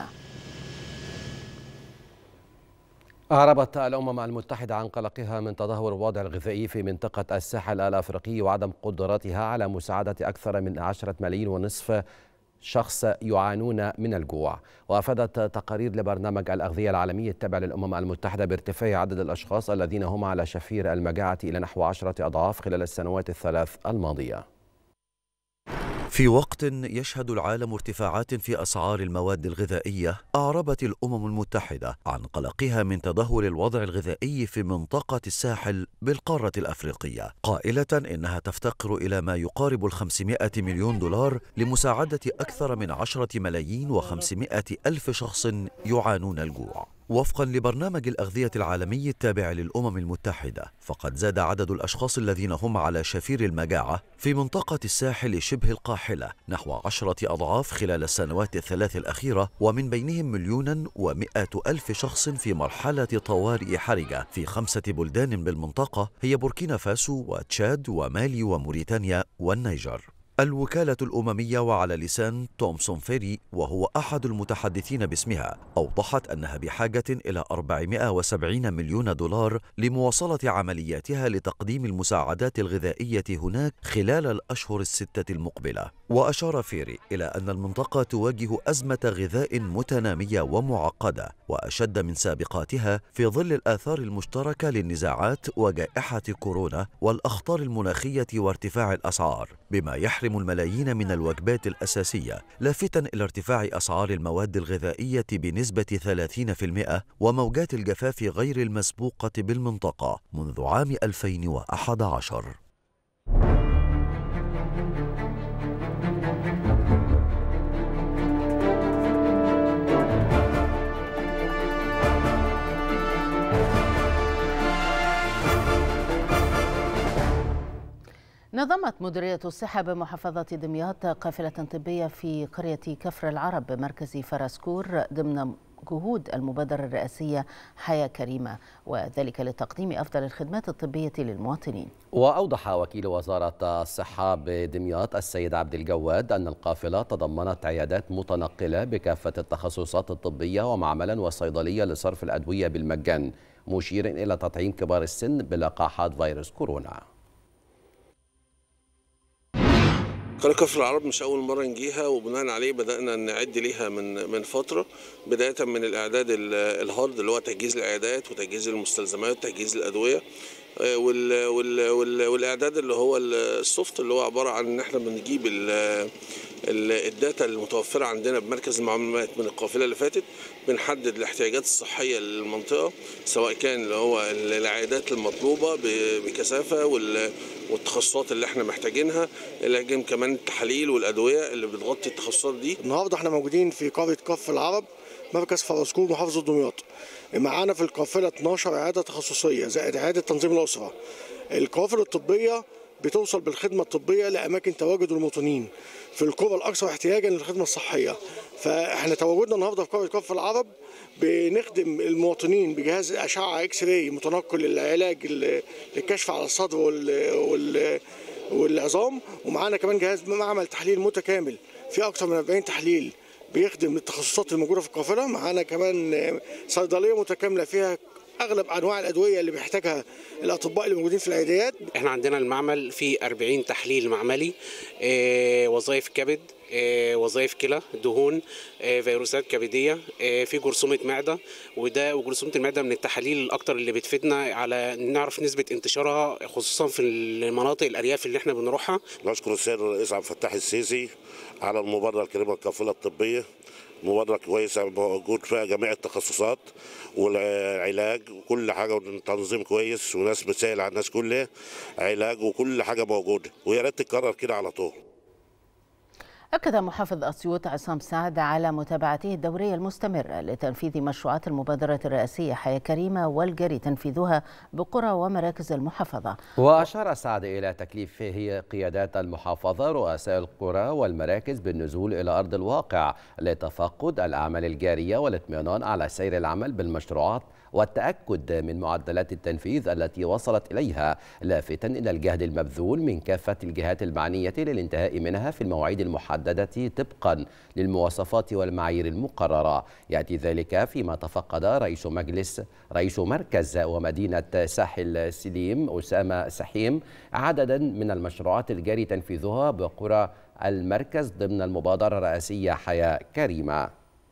S1: أعربت الأمم المتحدة عن قلقها من تدهور الوضع الغذائي في منطقة الساحل الأفريقي وعدم قدرتها على مساعدة أكثر من عشرة ملايين ونصف شخص يعانون من الجوع. وأفادت تقارير لبرنامج الأغذية العالمي التابع للأمم المتحدة بارتفاع عدد الأشخاص الذين هم على شفير المجاعة إلى نحو عشرة أضعاف خلال السنوات الثلاث الماضية.
S8: في وقت يشهد العالم ارتفاعات في أسعار المواد الغذائية، أعربت الأمم المتحدة عن قلقها من تدهور الوضع الغذائي في منطقة الساحل بالقارة الأفريقية، قائلة إنها تفتقر إلى ما يقارب الخمسمائة مليون دولار لمساعدة أكثر من عشرة ملايين وخمسمائة ألف شخص يعانون الجوع. وفقا لبرنامج الأغذية العالمي التابع للأمم المتحدة، فقد زاد عدد الأشخاص الذين هم على شفير المجاعة في منطقة الساحل شبه القاحلة نحو عشرة أضعاف خلال السنوات الثلاث الأخيرة، ومن بينهم مليون ومئة ألف شخص في مرحلة طوارئ حرجة في خمسة بلدان بالمنطقة هي بوركينا فاسو وتشاد ومالي وموريتانيا والنيجر. الوكالة الأممية وعلى لسان تومسون فيري وهو أحد المتحدثين باسمها أوضحت أنها بحاجة إلى أربعمائة وسبعين مليون دولار لمواصلة عملياتها لتقديم المساعدات الغذائية هناك خلال الأشهر الستة المقبلة. وأشار فيري إلى أن المنطقة تواجه أزمة غذاء متنامية ومعقدة وأشد من سابقاتها في ظل الآثار المشتركة للنزاعات وجائحة كورونا والأخطار المناخية وارتفاع الأسعار، بما يحرم الملايين من الوجبات الأساسية، لافتا إلى ارتفاع أسعار المواد الغذائية بنسبة ثلاثين بالمئة وموجات الجفاف غير المسبوقة بالمنطقة منذ عام ألفين وأحد عشر.
S2: نظمت مديرية الصحة بمحافظة دمياط قافلة طبية في قرية كفر العرب بمركز فرسكور ضمن جهود المبادرة الرئاسية حياة كريمة، وذلك لتقديم أفضل الخدمات الطبية للمواطنين.
S1: وأوضح وكيل وزارة الصحة بدمياط السيد عبد الجواد أن القافلة تضمنت عيادات متنقلة بكافة التخصصات الطبية ومعملا وصيدلية لصرف الأدوية بالمجان، مشيرا إلى تطعيم كبار السن بلقاحات فيروس كورونا.
S9: قرية كفر العرب مش أول مرة نجيها، وبناء عليه بدأنا نعد ليها من من فترة، بداية من الإعداد الهارد اللي هو تجهيز العيادات وتجهيز المستلزمات وتجهيز الأدوية، وال وال وال والإعداد اللي هو السوفت اللي هو عبارة عن إن إحنا بنجيب الداتا المتوفرة عندنا بمركز المعلومات من القافلة اللي فاتت، بنحدد الاحتياجات الصحية للمنطقة سواء كان اللي هو العيادات المطلوبة بكثافة والتخصصات اللي احنا محتاجينها، لكن كمان التحاليل والأدوية اللي بتغطي التخصصات دي.
S10: النهارده احنا موجودين في قرية كفر العرب مركز فرسكور محافظة دمياط. معانا في القافلة اثناشر عيادة تخصصية زائد عيادة تنظيم الأسرة. القوافل الطبية بتوصل بالخدمة الطبية لأماكن تواجد المواطنين في القرى الأكثر احتياجا للخدمة الصحية. فاحنا تواجدنا النهارده في قرية كفر العرب بنخدم المواطنين بجهاز أشعة إكس راي متنقل للعلاج للكشف على الصدر وال والعظام، ومعانا كمان جهاز معمل تحليل متكامل في أكثر من أربعين تحليل بيخدم التخصصات الموجودة في القافلة. معانا كمان صيدلية متكاملة فيها اغلب انواع الادويه اللي بيحتاجها الاطباء اللي موجودين في العيادات.
S11: احنا عندنا المعمل فيه أربعين تحليل معملي، اه وظائف كبد، اه وظائف كلى، دهون، اه فيروسات كبديه، اه في جرثومه معده، وده وجرثومه المعده من التحاليل الاكثر اللي بتفيدنا على نعرف نسبه انتشارها خصوصا في المناطق الارياف اللي احنا بنروحها.
S12: نشكر السيد الرئيس عبد الفتاح السيسي على المبادره الكريمه القافله الطبيه، مبادرة كويسة موجود فيها جميع التخصصات والعلاج وكل حاجة، وتنظيم كويس وناس بتسهل على الناس كلها علاج وكل حاجة موجودة، ويا ريت تتكرر كده على طول.
S2: أكد محافظ أسيوط عصام سعد على متابعته الدورية المستمرة لتنفيذ مشروعات المبادرة الرئاسية حياة كريمة والجري تنفيذها بقرى ومراكز المحافظة.
S1: وأشار سعد إلى تكليفه قيادات المحافظة رؤساء القرى والمراكز بالنزول إلى أرض الواقع لتفقد الأعمال الجارية والاطمئنان على سير العمل بالمشروعات والتأكد من معدلات التنفيذ التي وصلت إليها، لافتا إلى الجهد المبذول من كافة الجهات المعنية للانتهاء منها في المواعيد المحددة طبقا للمواصفات والمعايير المقررة. يأتي ذلك فيما تفقد رئيس مجلس رئيس مركز ومدينة ساحل سليم أسامة سحيم عددا من المشروعات الجاري تنفيذها بقرى المركز ضمن المبادرة الرئاسية حياة كريمة.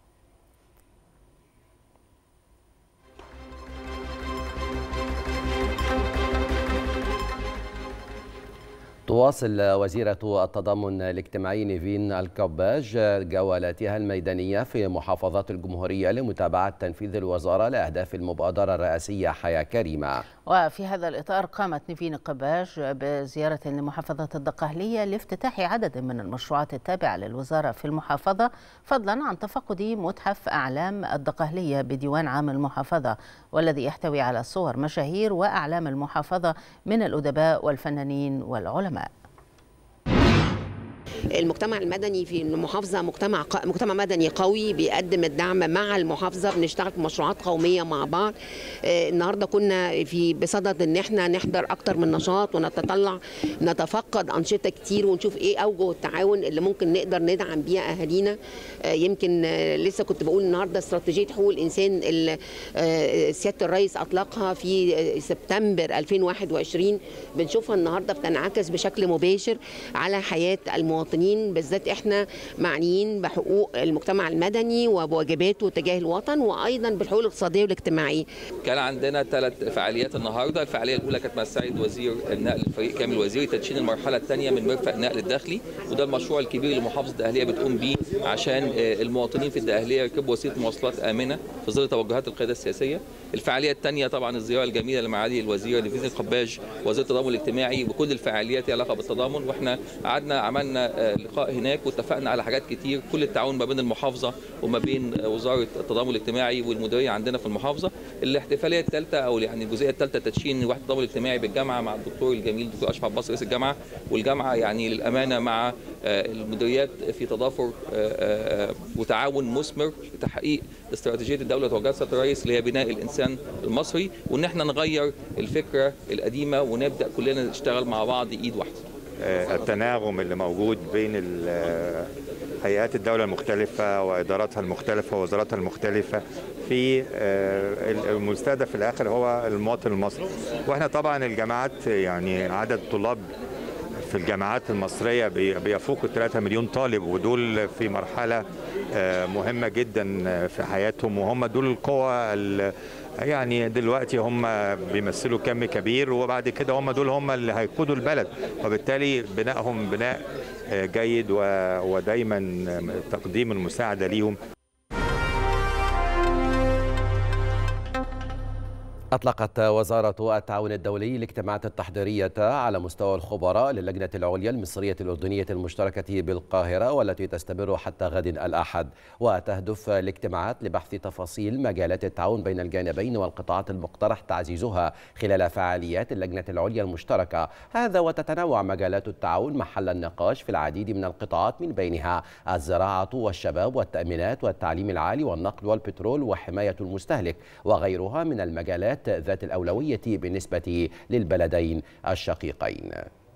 S1: تواصل وزيرة التضامن الاجتماعي نيفين الكباج جولاتها الميدانية في محافظات الجمهورية لمتابعة تنفيذ الوزارة لأهداف المبادرة الرئاسية حياة كريمة.
S2: وفي هذا الإطار قامت نيفين الكباج بزيارة لمحافظة الدقهلية لافتتاح عدد من المشروعات التابعة للوزارة في المحافظة، فضلا عن تفقد متحف أعلام الدقهلية بديوان عام المحافظة، والذي يحتوي على صور مشاهير وأعلام المحافظة من الأدباء والفنانين والعلماء.
S13: المجتمع المدني في المحافظه مجتمع مجتمع مدني قوي بيقدم الدعم مع المحافظه، بنشتغل في مشروعات قوميه مع بعض. النهارده كنا في بصدد ان احنا نحضر اكتر من نشاط ونتطلع نتفقد انشطه كتير ونشوف ايه اوجه التعاون اللي ممكن نقدر ندعم بيها اهالينا. يمكن لسه كنت بقول النهارده استراتيجيه حقوق الانسان اللي سياده الرئيس اطلقها في سبتمبر ألفين وواحد وعشرين، بنشوفها النهارده بتنعكس بشكل مباشر على حياه المواطنين، بالذات احنا معنيين بحقوق المجتمع المدني وبواجباته تجاه الوطن وايضا بالحقوق الاقتصاديه والاجتماعيه.
S14: كان عندنا ثلاث فعاليات النهارده، الفعاليه الاولى كانت مع السيد وزير النقل الفريق كامل وزيري تدشين المرحله الثانيه من مرفق النقل الداخلي، وده المشروع الكبير اللي محافظه الدقهليه بتقوم بيه عشان المواطنين في الدقهليه يركبوا وسيله مواصلات امنه في ظل توجهات القياده السياسيه. الفعاليه الثانيه طبعا الزياره الجميله اللي معالي الوزير نيفين الكباج وزير التضامن الاجتماعي بكل الفعاليات لها علاقه بالتضامن، واحنا قعدنا عملنا لقاء هناك واتفقنا على حاجات كتير، كل التعاون ما بين المحافظه وما بين وزاره التضامن الاجتماعي والمديريه عندنا في المحافظه. الاحتفاليه الثالثه او يعني الجزئيه الثالثه تدشين وحده التضامن الاجتماعي بالجامعه مع الدكتور الجميل الدكتور اشرف عباس رئيس الجامعه، والجامعه يعني للامانه مع المديريات في تضافر وتعاون مثمر لتحقيق استراتيجيه الدوله وتوجهات سياده الرئيس اللي هي بناء الانسان المصري، وان احنا نغير الفكره القديمه ونبدا كلنا نشتغل مع بعض ايد واحده.
S15: التناغم اللي موجود بين هيئات الدولة المختلفة وإداراتها المختلفة ووزاراتها المختلفة في المستهدف في الآخر هو المواطن المصري. وإحنا طبعا الجامعات يعني عدد طلاب في الجامعات المصرية بيفوق ثلاثة مليون طالب، ودول في مرحلة مهمة جدا في حياتهم، وهم دول القوة يعني دلوقتي هم بيمثلوا كم كبير، وبعد كده هم دول هم اللي هيقودوا البلد، وبالتالي بنائهم بناء جيد ودايما تقديم المساعدة ليهم.
S1: أطلقت وزارة التعاون الدولي الاجتماعات التحضيرية على مستوى الخبراء للجنة العليا المصرية الأردنية المشتركة بالقاهرة، والتي تستمر حتى غد الأحد، وتهدف الاجتماعات لبحث تفاصيل مجالات التعاون بين الجانبين والقطاعات المقترح تعزيزها خلال فعاليات اللجنة العليا المشتركة. هذا وتتنوع مجالات التعاون محل النقاش في العديد من القطاعات، من بينها الزراعة والشباب والتأمينات والتعليم العالي والنقل والبترول وحماية المستهلك وغيرها من المجالات ذات الأولوية بالنسبة للبلدين الشقيقين.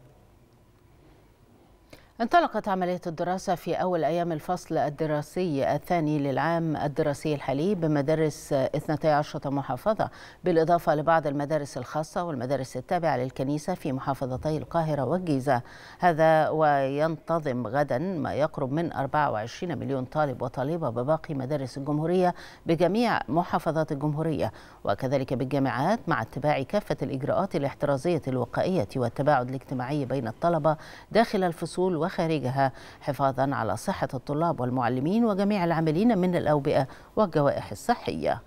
S2: انطلقت عملية الدراسة في أول أيام الفصل الدراسي الثاني للعام الدراسي الحالي بمدارس اثنتي عشرة محافظة، بالإضافة لبعض المدارس الخاصة والمدارس التابعة للكنيسة في محافظتي القاهرة والجيزة. هذا وينتظم غدا ما يقرب من أربعة وعشرين مليون طالب وطالبة بباقي مدارس الجمهورية بجميع محافظات الجمهورية، وكذلك بالجامعات، مع اتباع كافة الإجراءات الاحترازية الوقائية والتباعد الاجتماعي بين الطلبة داخل الفصول وخارجها، حفاظا على صحة الطلاب والمعلمين وجميع العاملين من الأوبئة والجوائح الصحية.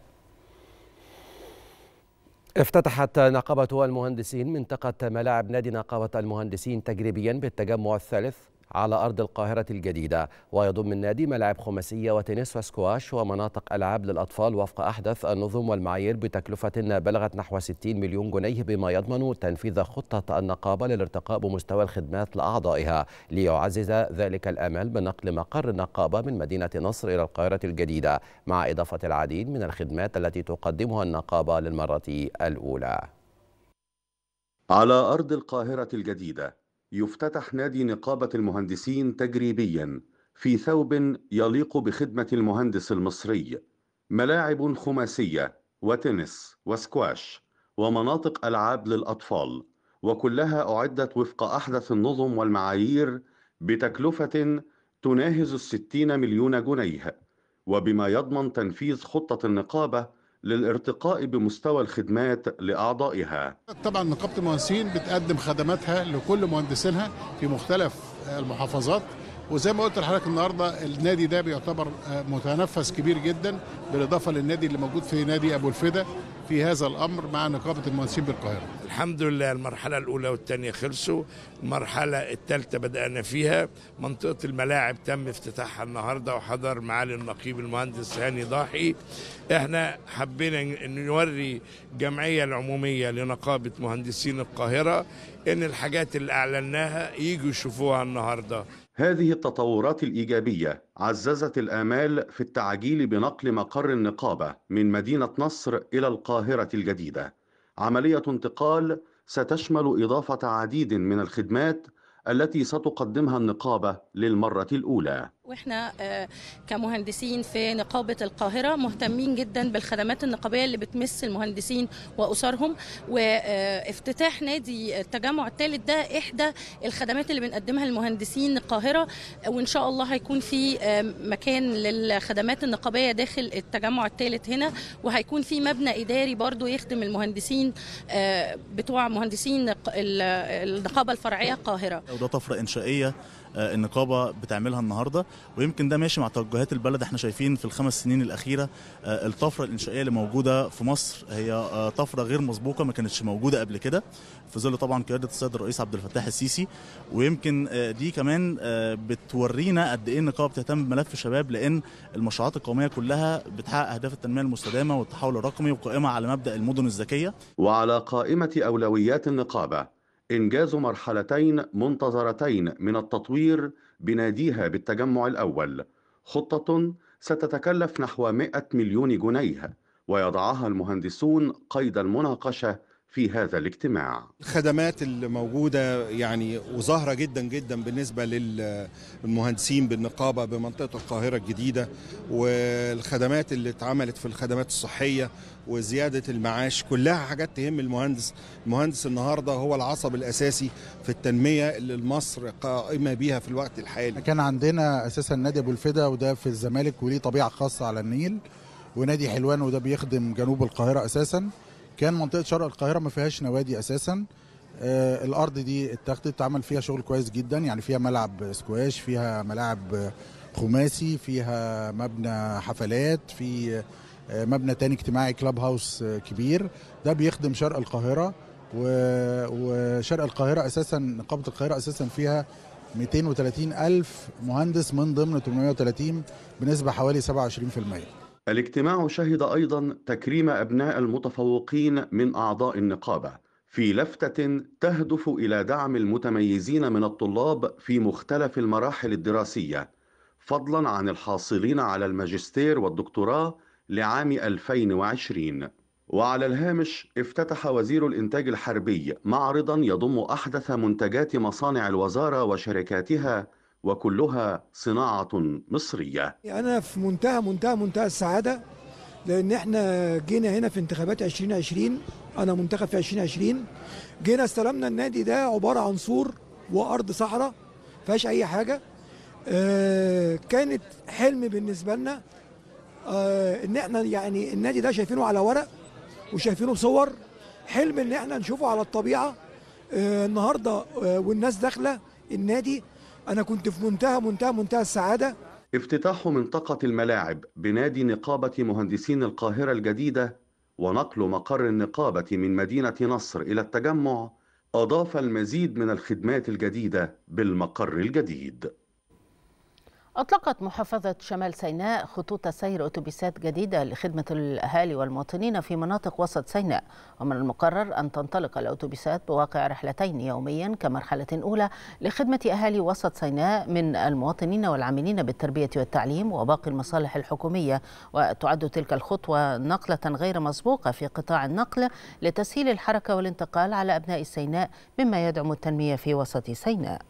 S1: افتتحت نقابة المهندسين منطقة ملاعب نادي نقابة المهندسين تجريبيا بالتجمع الثالث على أرض القاهرة الجديدة، ويضم النادي ملاعب خماسية وتنس وسكواش ومناطق ألعاب للأطفال وفق أحدث النظم والمعايير بتكلفة بلغت نحو ستين مليون جنيه، بما يضمن تنفيذ خطة النقابة للارتقاء بمستوى الخدمات لأعضائها، ليعزز ذلك الأمل بنقل مقر النقابة من مدينة نصر إلى القاهرة الجديدة، مع إضافة العديد من الخدمات التي تقدمها النقابة للمرة الأولى.
S16: على أرض القاهرة الجديدة يفتتح نادي نقابة المهندسين تجريبيا في ثوب يليق بخدمة المهندس المصري، ملاعب خماسية وتنس وسكواش ومناطق ألعاب للأطفال، وكلها أعدت وفق أحدث النظم والمعايير بتكلفة تناهز الستين مليون جنيه، وبما يضمن تنفيذ خطة النقابة للارتقاء بمستوى الخدمات لأعضائها.
S17: طبعا نقابة المهندسين بتقدم خدماتها لكل مهندسينها في مختلف المحافظات، وزي ما قلت لحضرتك النهارده النادي ده بيعتبر متنفس كبير جدا، بالاضافه للنادي اللي موجود في نادي ابو الفدا في هذا الامر مع نقابه المهندسين بالقاهره.
S18: الحمد لله المرحله الاولى والثانيه خلصوا، المرحله الثالثه بدانا فيها. منطقه الملاعب تم افتتاحها النهارده وحضر معالي النقيب المهندس هاني ضاحي. احنا حبينا ان نوري الجمعيه العموميه لنقابه مهندسين القاهره ان الحاجات اللي اعلناها ييجوا يشوفوها النهارده.
S16: هذه التطورات الإيجابية عززت الآمال في التعجيل بنقل مقر النقابة من مدينة نصر إلى القاهرة الجديدة، عملية انتقال ستشمل إضافة عديد من الخدمات التي ستقدمها النقابة للمرة الأولى.
S19: واحنا كمهندسين في نقابة القاهرة مهتمين جدا بالخدمات النقابية اللي بتمس المهندسين وأسرهم، وافتتاح نادي التجمع الثالث ده إحدى الخدمات اللي بنقدمها للمهندسين القاهرة، وإن شاء الله هيكون في مكان للخدمات النقابية داخل التجمع الثالث هنا، وهيكون في مبنى إداري برضو يخدم المهندسين بتوع مهندسين النقابة الفرعية القاهرة.
S20: وده طفرة إنشائية النقابة بتعملها النهاردة، ويمكن ده ماشي مع توجهات البلد. احنا شايفين في الخمس سنين الأخيرة الطفرة الإنشائية اللي موجودة في مصر هي طفرة غير مسبوقة، ما كانتش موجودة قبل كده في ظل طبعا قيادة السيد الرئيس عبد الفتاح السيسي. ويمكن دي كمان بتورينا قد ايه النقابة بتهتم بملف الشباب، لأن المشروعات القومية كلها بتحقق أهداف التنمية المستدامة والتحول الرقمي وقائمة على مبدأ المدن الذكية.
S16: وعلى قائمة أولويات النقابة إنجاز مرحلتين منتظرتين من التطوير بناديها بالتجمع الأول، خطة ستتكلف نحو مئة مليون جنيه ويضعها المهندسون قيد المناقشة في هذا الاجتماع.
S21: الخدمات اللي موجودة يعني وظاهرة جدا جدا بالنسبة للمهندسين بالنقابة بمنطقة القاهرة الجديدة، والخدمات اللي اتعملت في الخدمات الصحية وزيادة المعاش، كلها حاجات تهم المهندس. المهندس النهاردة هو العصب الأساسي في التنمية اللي مصر قائمة بيها في الوقت الحالي.
S22: كان عندنا أساسا نادي أبو الفدا، وده في الزمالك وليه طبيعة خاصة على النيل، ونادي حلوان وده بيخدم جنوب القاهرة أساسا. كان منطقة شرق القاهرة ما فيهاش نوادي أساسا. آه الأرض دي اتاخدت اتعمل فيها شغل كويس جدا، يعني فيها ملعب سكواش، فيها ملاعب خماسي، فيها مبنى حفلات، في آه مبنى تاني اجتماعي كلاب هاوس آه كبير، ده بيخدم شرق القاهرة. وشرق القاهرة أساسا نقابة القاهرة أساسا فيها مئتين وثلاثين ألف مهندس من ضمن ثمانمئة وثلاثين بنسبة حوالي سبعة وعشرين بالمئة.
S16: الاجتماع شهد أيضا تكريم أبناء المتفوقين من أعضاء النقابة في لفتة تهدف إلى دعم المتميزين من الطلاب في مختلف المراحل الدراسية، فضلا عن الحاصلين على الماجستير والدكتوراه لعام ألفين وعشرين. وعلى الهامش افتتح وزير الإنتاج الحربي معرضا يضم أحدث منتجات مصانع الوزارة وشركاتها، وكلها صناعة مصرية.
S23: أنا في منتهى منتهى منتهى السعادة، لأن احنا جينا هنا في انتخابات عشرين عشرين، أنا منتخب في عشرين عشرين، جينا استلمنا النادي ده عبارة عن سور وأرض صحراء فيهاش أي حاجة. آه كانت حلم بالنسبة لنا، آه إن احنا يعني النادي ده شايفينه على ورق وشايفينه بصور، حلم إن احنا نشوفه على الطبيعة. آه النهاردة آه والناس داخلة النادي، أنا كنت في منتهى منتهى منتهى السعادة.
S16: افتتاح منطقة الملاعب بنادي نقابة مهندسين القاهرة الجديدة ونقل مقر النقابة من مدينة نصر إلى التجمع أضاف المزيد من الخدمات الجديدة بالمقر الجديد.
S2: أطلقت محافظة شمال سيناء خطوط سير أتوبيسات جديدة لخدمة الأهالي والمواطنين في مناطق وسط سيناء، ومن المقرر أن تنطلق الأتوبيسات بواقع رحلتين يوميا كمرحلة أولى لخدمة أهالي وسط سيناء من المواطنين والعاملين بالتربية والتعليم وباقي المصالح الحكومية. وتعد تلك الخطوة نقلة غير مسبوقة في قطاع النقل لتسهيل الحركة والانتقال على أبناء سيناء، مما يدعم التنمية في وسط سيناء.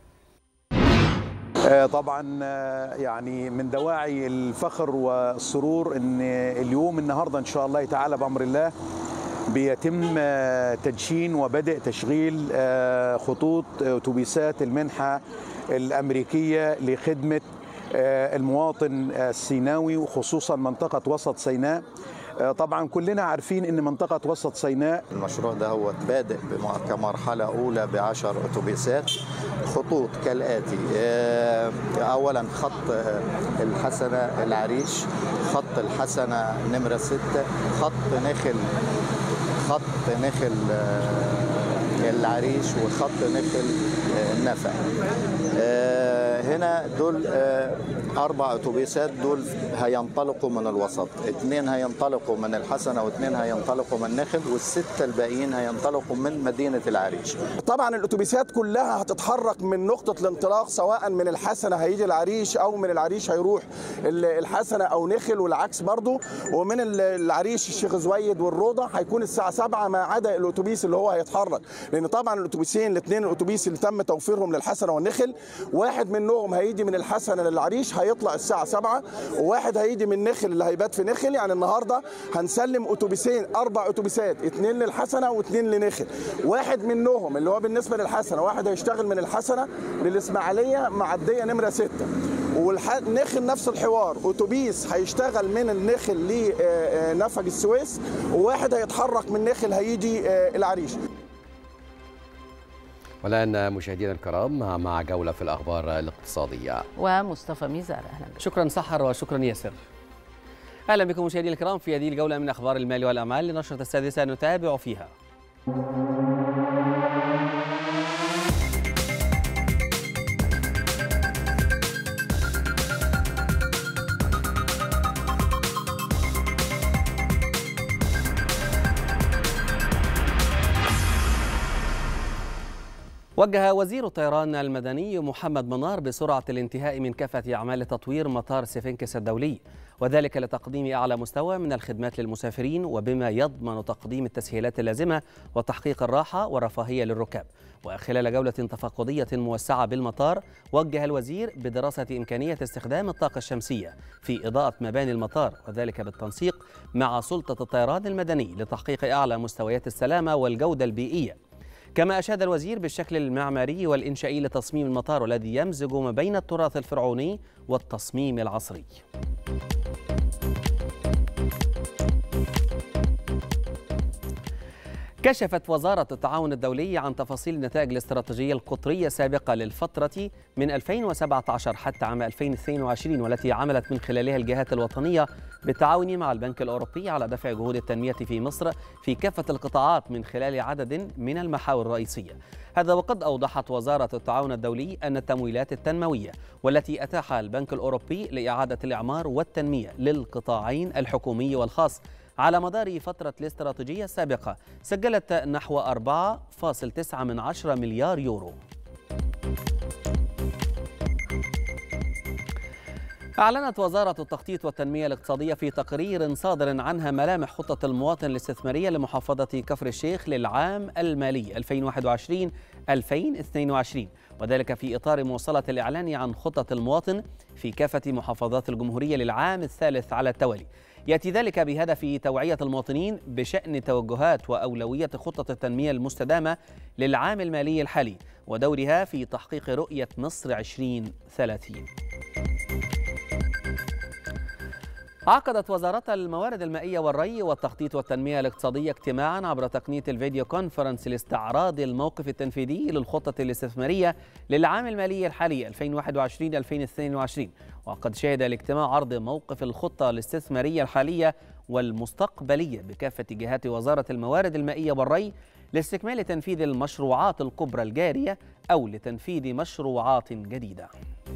S3: طبعا يعني من دواعي الفخر والسرور ان اليوم النهارده ان شاء الله تعالى بامر الله بيتم تدشين وبدء تشغيل خطوط اتوبيسات المنحه الامريكيه لخدمه المواطن السيناوي وخصوصا منطقه وسط سيناء. طبعا كلنا عارفين ان منطقه وسط سيناء
S4: المشروع ده هو بادئ كمرحله اولى بعشر اتوبيسات خطوط كالاتي: اولا خط الحسنه العريش، خط الحسنه نمره ستة، خط نخل خط نخل العريش، وخط نخل النفع. هنا دول أربع أتوبيسات، دول هينطلقوا من الوسط، اثنين هينطلقوا من الحسنة واثنين هينطلقوا من نخل، والستة الباقيين هينطلقوا من مدينة العريش.
S5: طبعا الأتوبيسات كلها هتتحرك من نقطة الانطلاق، سواء من الحسنة هيجي العريش أو من العريش هيروح الحسنة أو نخل والعكس برضو، ومن العريش الشيخ زويد والروضة هيكون الساعة سبعة ما عدا الأتوبيس اللي هو هيتحرك، لأن طبعا الأتوبيسين الاثنين الأتوبيس اللي تم توفيرهم للحسنة والنخل، واحد منهم هيجي من الحسنة للعريش هيطلع الساعة سبعة، وواحد هيجي من نخل اللي هيبات في نخل. يعني النهارده هنسلم اتوبيسين، اربع اتوبيسات، اثنين للحسنه واثنين لنخل. واحد منهم اللي هو بالنسبه للحسنه، واحد هيشتغل من الحسنه للاسماعيليه معديه نمره ستة، والنخل نفس الحوار، اتوبيس هيشتغل من النخل لنفق السويس، وواحد هيتحرك من نخل هيجي العريش.
S1: والآن مشاهدينا الكرام مع جولة في الأخبار الاقتصادية
S2: ومصطفى ميزار. أهلا بك.
S24: شكرا سحر وشكرا ياسر. أهلا بكم مشاهدينا الكرام في هذه الجولة من أخبار المال والأعمال لنشرة السادسة نتابع فيها. وجه وزير الطيران المدني محمد منار بسرعة الانتهاء من كافة أعمال تطوير مطار سفنكس الدولي، وذلك لتقديم أعلى مستوى من الخدمات للمسافرين، وبما يضمن تقديم التسهيلات اللازمة وتحقيق الراحة والرفاهية للركاب. وخلال جولة تفقدية موسعة بالمطار، وجه الوزير بدراسة إمكانية استخدام الطاقة الشمسية في إضاءة مباني المطار، وذلك بالتنسيق مع سلطة الطيران المدني لتحقيق أعلى مستويات السلامة والجودة البيئية. كما أشاد الوزير بالشكل المعماري والإنشائي لتصميم المطار، والذي يمزج ما بين التراث الفرعوني والتصميم العصري. كشفت وزارة التعاون الدولي عن تفاصيل النتائج الاستراتيجية القطرية السابقة للفترة من ألفين وسبعة عشر حتى عام ألفين واثنين وعشرين، والتي عملت من خلالها الجهات الوطنية بالتعاون مع البنك الأوروبي على دفع جهود التنمية في مصر في كافة القطاعات من خلال عدد من المحاور الرئيسية. هذا وقد أوضحت وزارة التعاون الدولي أن التمويلات التنموية والتي أتاحها البنك الأوروبي لإعادة الإعمار والتنمية للقطاعين الحكومي والخاص على مدار فترة الاستراتيجية السابقة سجلت نحو أربعة فاصلة تسعة مليار يورو. أعلنت وزارة التخطيط والتنمية الاقتصادية في تقرير صادر عنها ملامح خطة المواطن الاستثمارية لمحافظة كفر الشيخ للعام المالي ألفين وواحد وعشرين ألفين واثنين وعشرين، وذلك في إطار مواصلة الإعلان عن خطة المواطن في كافة محافظات الجمهورية للعام الثالث على التوالي. يأتي ذلك بهدف توعية المواطنين بشأن توجهات وأولوية خطة التنمية المستدامة للعام المالي الحالي ودورها في تحقيق رؤية مصر عشرين ثلاثين. عقدت وزارة الموارد المائية والري والتخطيط والتنمية الاقتصادية اجتماعا عبر تقنية الفيديو كونفرنس لاستعراض الموقف التنفيذي للخطة الاستثمارية للعام المالي الحالي ألفين وواحد وعشرين ألفين واثنين وعشرين. وقد شهد الاجتماع عرض موقف الخطة الاستثمارية الحالية والمستقبلية بكافة جهات وزارة الموارد المائية والري لاستكمال تنفيذ المشروعات الكبرى الجارية أو لتنفيذ مشروعات جديدة.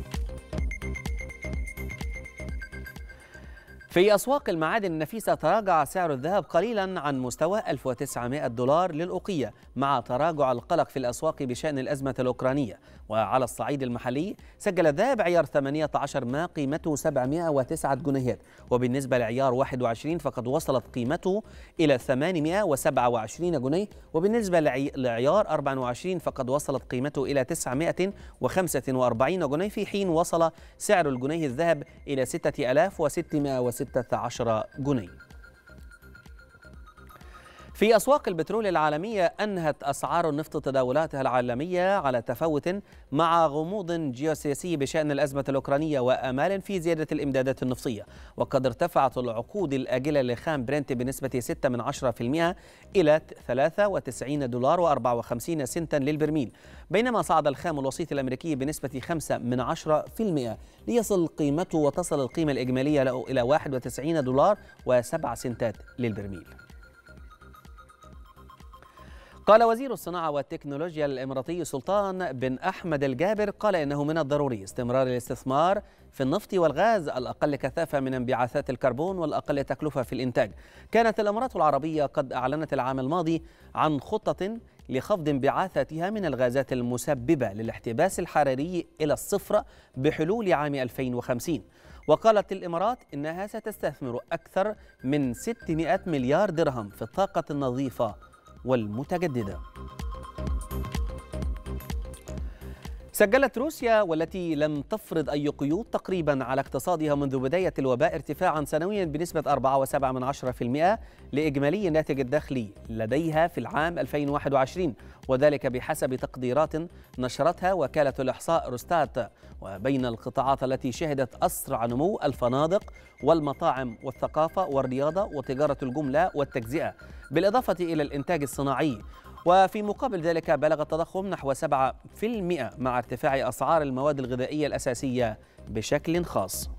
S24: في أسواق المعادن النفيسة تراجع سعر الذهب قليلا عن مستوى ألف وتسعمائة دولار للأوقية مع تراجع القلق في الأسواق بشأن الأزمة الأوكرانية. وعلى الصعيد المحلي سجل الذهب عيار ثمانية عشر ما قيمته سبعمائة وتسعة جنيهات، وبالنسبة لعيار واحد وعشرين فقد وصلت قيمته إلى ثمانمائة وسبعة وعشرين جنيه، وبالنسبة لعيار أربعة وعشرين فقد وصلت قيمته إلى تسعمائة وخمسة وأربعين جنيه، في حين وصل سعر الجنيه الذهب إلى ستة آلاف وستمائة وستة عشر جنيه. في أسواق البترول العالمية أنهت أسعار النفط تداولاتها العالمية على تفاوت مع غموض جيوسياسي بشأن الأزمة الأوكرانية وآمال في زيادة الإمدادات النفطية، وقد ارتفعت العقود الآجلة لخام برنت بنسبة ستة من عشرة بالمئة إلى ثلاثة وتسعين دولار وأربعة وخمسين سنتا للبرميل، بينما صعد الخام الوسيط الأمريكي بنسبة خمسة من عشرة بالمئة ليصل قيمته وتصل القيمة الإجمالية له إلى واحد وتسعين دولار وسبعة سنتات للبرميل. قال وزير الصناعة والتكنولوجيا الإماراتي سلطان بن أحمد الجابر قال إنه من الضروري استمرار الاستثمار في النفط والغاز الأقل كثافة من انبعاثات الكربون والأقل تكلفة في الإنتاج. كانت الإمارات العربية قد أعلنت العام الماضي عن خطة لخفض انبعاثاتها من الغازات المسببة للاحتباس الحراري إلى الصفر بحلول عام ألفين وخمسين. وقالت الإمارات إنها ستستثمر أكثر من ستمائة مليار درهم في الطاقة النظيفة والمتجددة. سجلت روسيا والتي لم تفرض أي قيود تقريبا على اقتصادها منذ بداية الوباء ارتفاعا سنويا بنسبة أربعة وسبعة من عشرة بالمئة لإجمالي الناتج الداخلي لديها في العام ألفين وواحد وعشرين، وذلك بحسب تقديرات نشرتها وكالة الإحصاء روستات. وبين القطاعات التي شهدت أسرع نمو الفنادق والمطاعم والثقافة والرياضة وتجارة الجملة والتجزئة، بالإضافة إلى الإنتاج الصناعي. وفي مقابل ذلك بلغ التضخم نحو سبعة بالمئة مع ارتفاع أسعار المواد الغذائية الأساسية بشكل خاص.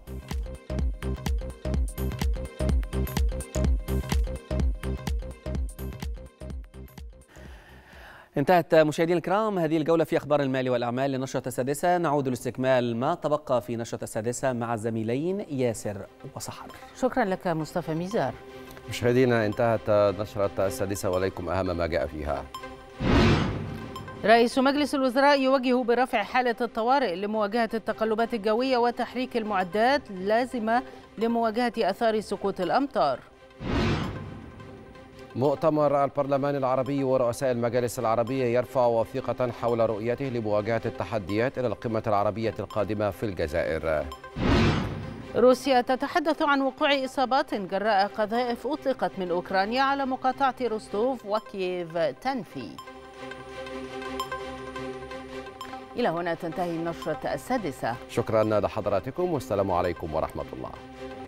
S24: انتهت مشاهدينا الكرام هذه الجولة في أخبار المال والأعمال لنشرة السادسة. نعود لاستكمال ما تبقى في نشرة السادسة مع الزميلين ياسر وصحر.
S2: شكرا لك مصطفى ميزار.
S1: مشاهدينا انتهت نشرة السادسة وإليكم أهم ما جاء فيها.
S2: رئيس مجلس الوزراء يوجه برفع حالة الطوارئ لمواجهة التقلبات الجوية وتحريك المعدات اللازمة لمواجهة آثار سقوط الأمطار.
S1: مؤتمر البرلمان العربي ورؤساء المجالس العربية يرفع وثيقة حول رؤيته لمواجهة التحديات إلى القمة العربية القادمة في الجزائر.
S2: روسيا تتحدث عن وقوع إصابات جراء قذائف أطلقت من أوكرانيا على مقاطعة روستوف وكييف تنفي. إلى هنا تنتهي النشرة السادسة.
S1: شكرا لحضراتكم والسلام عليكم ورحمة الله.